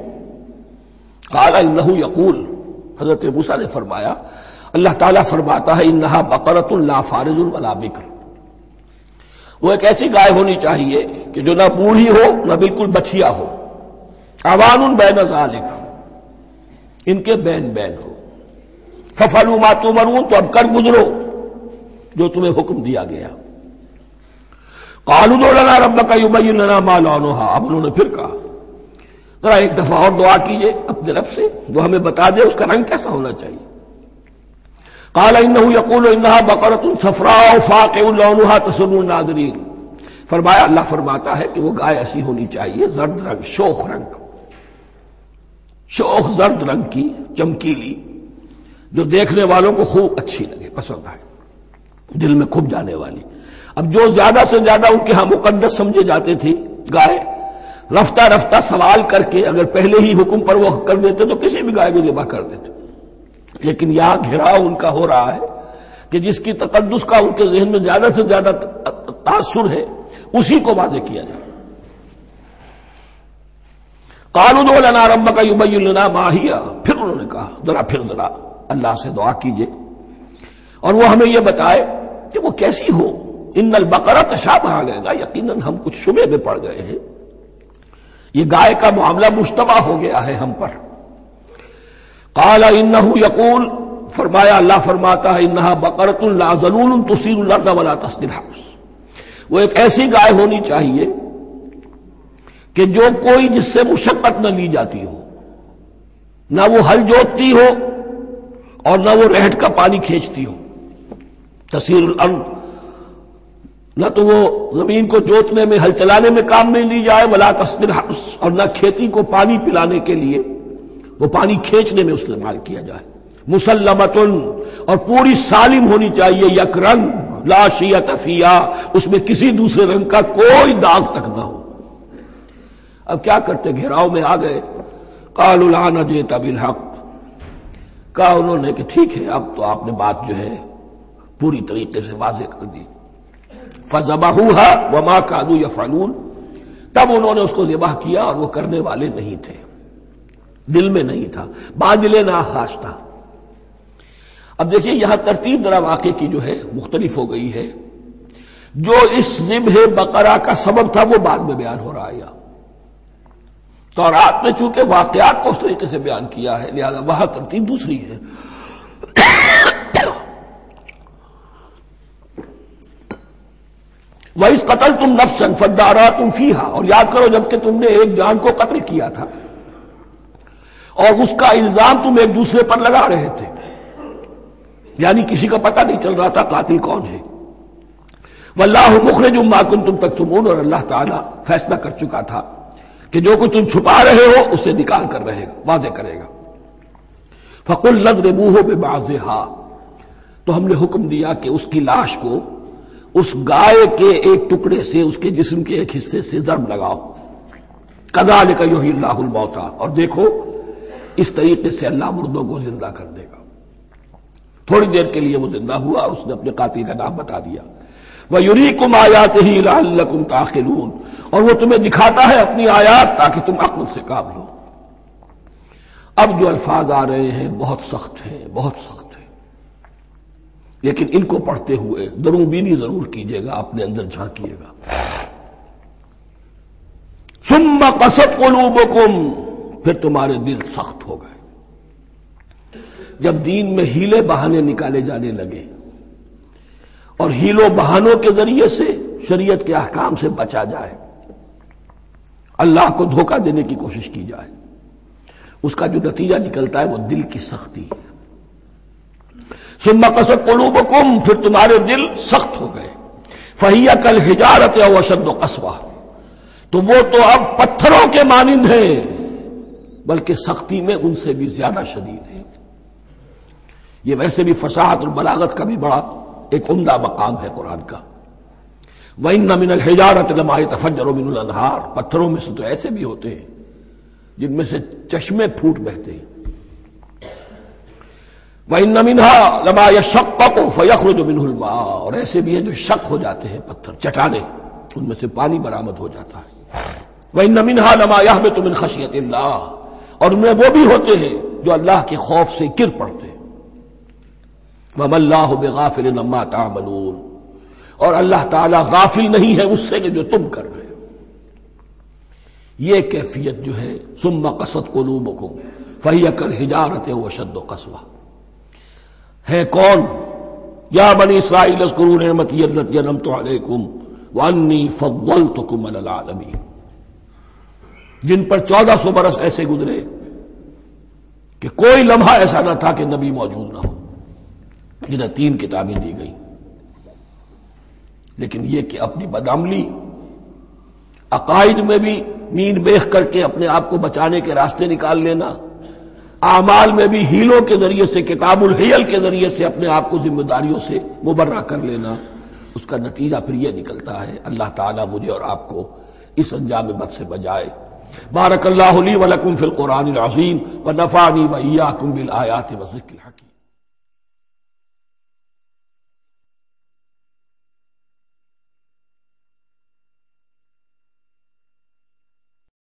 قال انه يقول، حضرت موسیٰ نے فرمایا اللہ تعالیٰ فرماتا ہے انها بقرۃ لا فارض ولا بکر، وہ ایک ایسی گائے ہونی چاہیے کہ جو نہ بوڑھی ہو نہ بالکل بچھیا ہو، عوان بین ذالک، ان کے بین بین ہو۔ فَفَعَلُوا مَا تُؤْمَرُونَ، تو اب کر گزرو جو تمہیں حکم دیا گیا۔ قَالُوا ادْعُ لَنَا رَبَّكَ يُبَيِّن لَنَا مَا لَوْنُهَا، اب انہوں نے پھر کہا ذرا ایک دفعہ اور دعا کیجئے اپنے رب سے، وہ ہمیں بتا دے اس کا رنگ کیسا ہونا چاہیے۔ قال انه يقول انها بقرة صفراء فاقع لونها تسر الناظرين، فرمایا اللہ فرماتا ہے کہ وہ گائے ایسی ہونی چاہیے زرد رنگ، شوخ رنگ، شوخ زرد رنگ کی، چمکیلی، جو دیکھنے والوں کو خوب اچھی لگے، پسند آئے، دل میں کھب جانے والی۔ اب جو زیادہ سے زیادہ ان کے ہاں مقدس سمجھے جاتے تھی گائے، رفتہ رفتہ سوال کر کے اگر پہلے ہی حکم پر وہ کر دیتے تو کسی بھی گائے کو ذبح کر دیتے، لیکن یہاں گھیراؤ ان کا ہو رہا ہے کہ جس کی تقدس کا ان کے ذہن میں زیادہ سے زیادہ تاثر ہے اسی کو واضح کیا جائے۔ قالوا ادع لنا ربک یبین لنا ما ہی، پھر انہوں نے کہا ذرا اللہ سے دعا کیجئے اور وہ ہمیں یہ بتائے کہ وہ کیسی ہو۔ ان البقرہ تشابہ علینا، یقیناً ہم کچھ شبہ میں پڑ گئے ہیں، یہ گائے کا معاملہ مشتبہ ہو گیا ہے ہم پر۔ قال انہ یقول، فرمایا اللہ فرماتا ہے انہا بقرۃ لا ذلول تثیر الارض ولا تسقی الحرث، وہ ایک ایسی گائے ہونی چاہیے کہ جو کوئی جس سے مشقت نہ لی جاتی ہو، نہ وہ ہل جوتتی ہو اور نہ وہ رہٹ کا پانی کھینچتی ہو۔ تسیر الارض، نہ تو وہ زمین کو جوتنے میں ہل چلانے میں کام میں لی جائے، ولا تسقی الحرث، اور نہ کھیتی کو پانی پلانے کے لیے وہ پانی کھینچنے میں استعمال کیا جائے۔ مسلمتن، اور پوری سالم ہونی چاہیے، یک رنگ، لا شیۃ فیہا، اس میں کسی دوسرے رنگ کا کوئی داغ تک نہ ہو۔ اب کیا کرتے، گھیراؤ میں آ گئے۔ قالوا الآن جئت بالحق، کہا انہوں نے کہ ٹھیک ہے اب تو آپ نے بات جو ہے پوری طریقے سے واضح کر دی۔ فذبحوها وما كانوا يفعلون، تب انہوں نے اس کو ذبح کیا اور وہ کرنے والے نہیں تھے، دل میں نہیں تھا، بادل ناخواش تھا۔ اب دیکھیے یہاں ترتیب ذرا واقعے کی جو ہے مختلف ہو گئی ہے۔ جو اس ذبح بقرہ کا سبب تھا وہ بعد میں بیان ہو رہا ہے یہاں، تورات میں چونکہ واقعات کو اس طریقے سے بیان کیا ہے لہذا وہاں ترتیب دوسری ہے۔ وَإِذْ قَتَلْتُمْ نَفْسًا فَادَّارَأْتُمْ فِيهَا، اور یاد کرو جب کہ تم نے ایک جان کو قتل کیا تھا اور اس کا الزام تم ایک دوسرے پر لگا رہے تھے، یعنی کسی کا پتہ نہیں چل رہا تھا قاتل کون ہے۔ وَاللَّهُ مُخْرِجٌ مَا كُنتُمْ تَكْتُمُونَ، اور اللہ تعالیٰ فیصلہ کر چکا تھا کہ جو کچھ تم چھپا رہے ہو اسے نکال کر رہے گا، واضح کرے گا۔ فَقُلْ اضْرِبُوهُ بِبَعْضِهَا، تو ہم نے حکم دیا کہ اس کی لاش کو اس گائے کے ایک ٹکڑے سے، اس کے جسم کے ایک حصے سے ضرب لگاؤ۔ كَذَلِكَ يُحْيِي اللَّهُ الْمَوْتَى، اور دیکھو اس طریقے سے اللہ مردوں کو زندہ کر دے گا۔ تھوڑی دیر کے لیے وہ زندہ ہوا اور اس نے اپنے قاتل کا نام بتا دیا۔ وَيُرِيكُمْ آيَاتِهِ لَعَلَّكُمْ تَعْقِلُونَ، اور وہ تمہیں دکھاتا ہے اپنی آیات تاکہ تم عقل سے کام لو۔ اب جو الفاظ آ رہے ہیں بہت سخت ہیں، بہت سخت ہیں، لیکن ان کو پڑھتے ہوئے دروں بینی ضرور کیجیے گا، اپنے اندر جھانکیے گا۔ ثُمَّ قَسَتْ قُلُوبُكُمْ، پھر تمہارے دل سخت ہو گئے جب دین میں ہیلے بہانے نکالے جانے لگے اور ہیلوں بہانوں کے ذریعے سے شریعت کے احکام سے بچا جائے، اللہ کو دھوکہ دینے کی کوشش کی جائے، اس کا جو نتیجہ نکلتا ہے وہ دل کی سختی۔ ثم قست قلوبکم، پھر تمہارے دل سخت ہو گئے۔ فہی کالحجارۃ او اشد قسوہ، تو وہ تو اب پتھروں کے مانند ہیں بلکہ سختی میں ان سے بھی زیادہ شدید ہے۔ یہ ویسے بھی فصاحت اور بلاغت کا بھی بڑا ایک عمدہ مقام ہے قرآن کا۔ وَإِنَّ مِنَ الْحِجَارَةِ لَمَا يَتَفَجَّرُ مِنْهُ الْأَنْهَارُ، پتھروں میں سے تو ایسے بھی ہوتے ہیں جن میں سے چشمے پھوٹ بہتے ہیں۔ وَإِنَّ مِنْهَا لَمَا يَشَقَّقُ فَيَخْرُجُ مِنْهُ الْمَاءُ، اور ایسے بھی ہیں جو شق ہو جاتے ہیں، پتھر چٹانیں، ان میں سے پانی برآمد ہو جاتا ہے۔ وَإِنَّ مِنْهَا لَمَا يَهْبِطُ مِنْ خَشْيَةِ اللَّهِ، اور ان میں وہ بھی ہوتے ہیں جو اللہ کے خوف سے گر پڑتے ہیں۔ وَمَا اللَّهُ بِغَافِلٍ عَمَّا تَعْمَلُونَ، اور اللہ تعالیٰ غافل نہیں ہے اس سے کہ جو تم کر رہے ہو۔ یہ کیفیت جو ہے ثم قست قلوبکم فہی کالحجارۃ او اشد قسوہ، ہے کون؟ یا بنی اسرائیل اذکروا نعمتی التي انعمت علیکم وانی فضلتکم علی العالمین، جن پر 1400 برس ایسے گزرے کہ کوئی لمحہ ایسا نہ تھا کہ نبی موجود نہ ہو، جنہیں 3 کتابیں دی گئیں، لیکن یہ کہ اپنی بدعملی، عقائد میں بھی مین بیخ کر کے اپنے آپ کو بچانے کے راستے نکال لینا، اعمال میں بھی ہیلوں کے ذریعے سے، کتاب الحیل کے ذریعے سے اپنے آپ کو ذمہ داریوں سے مبرہ کر لینا، اس کا نتیجہ پھر یہ نکلتا ہے۔ اللہ تعالیٰ مجھے اور آپ کو اس انجام بد سے بچائے۔ بارک اللہ لی ولکم فی القرآن العظیم ونفعنی وإیاکم بالآیات والذکر الحکیم۔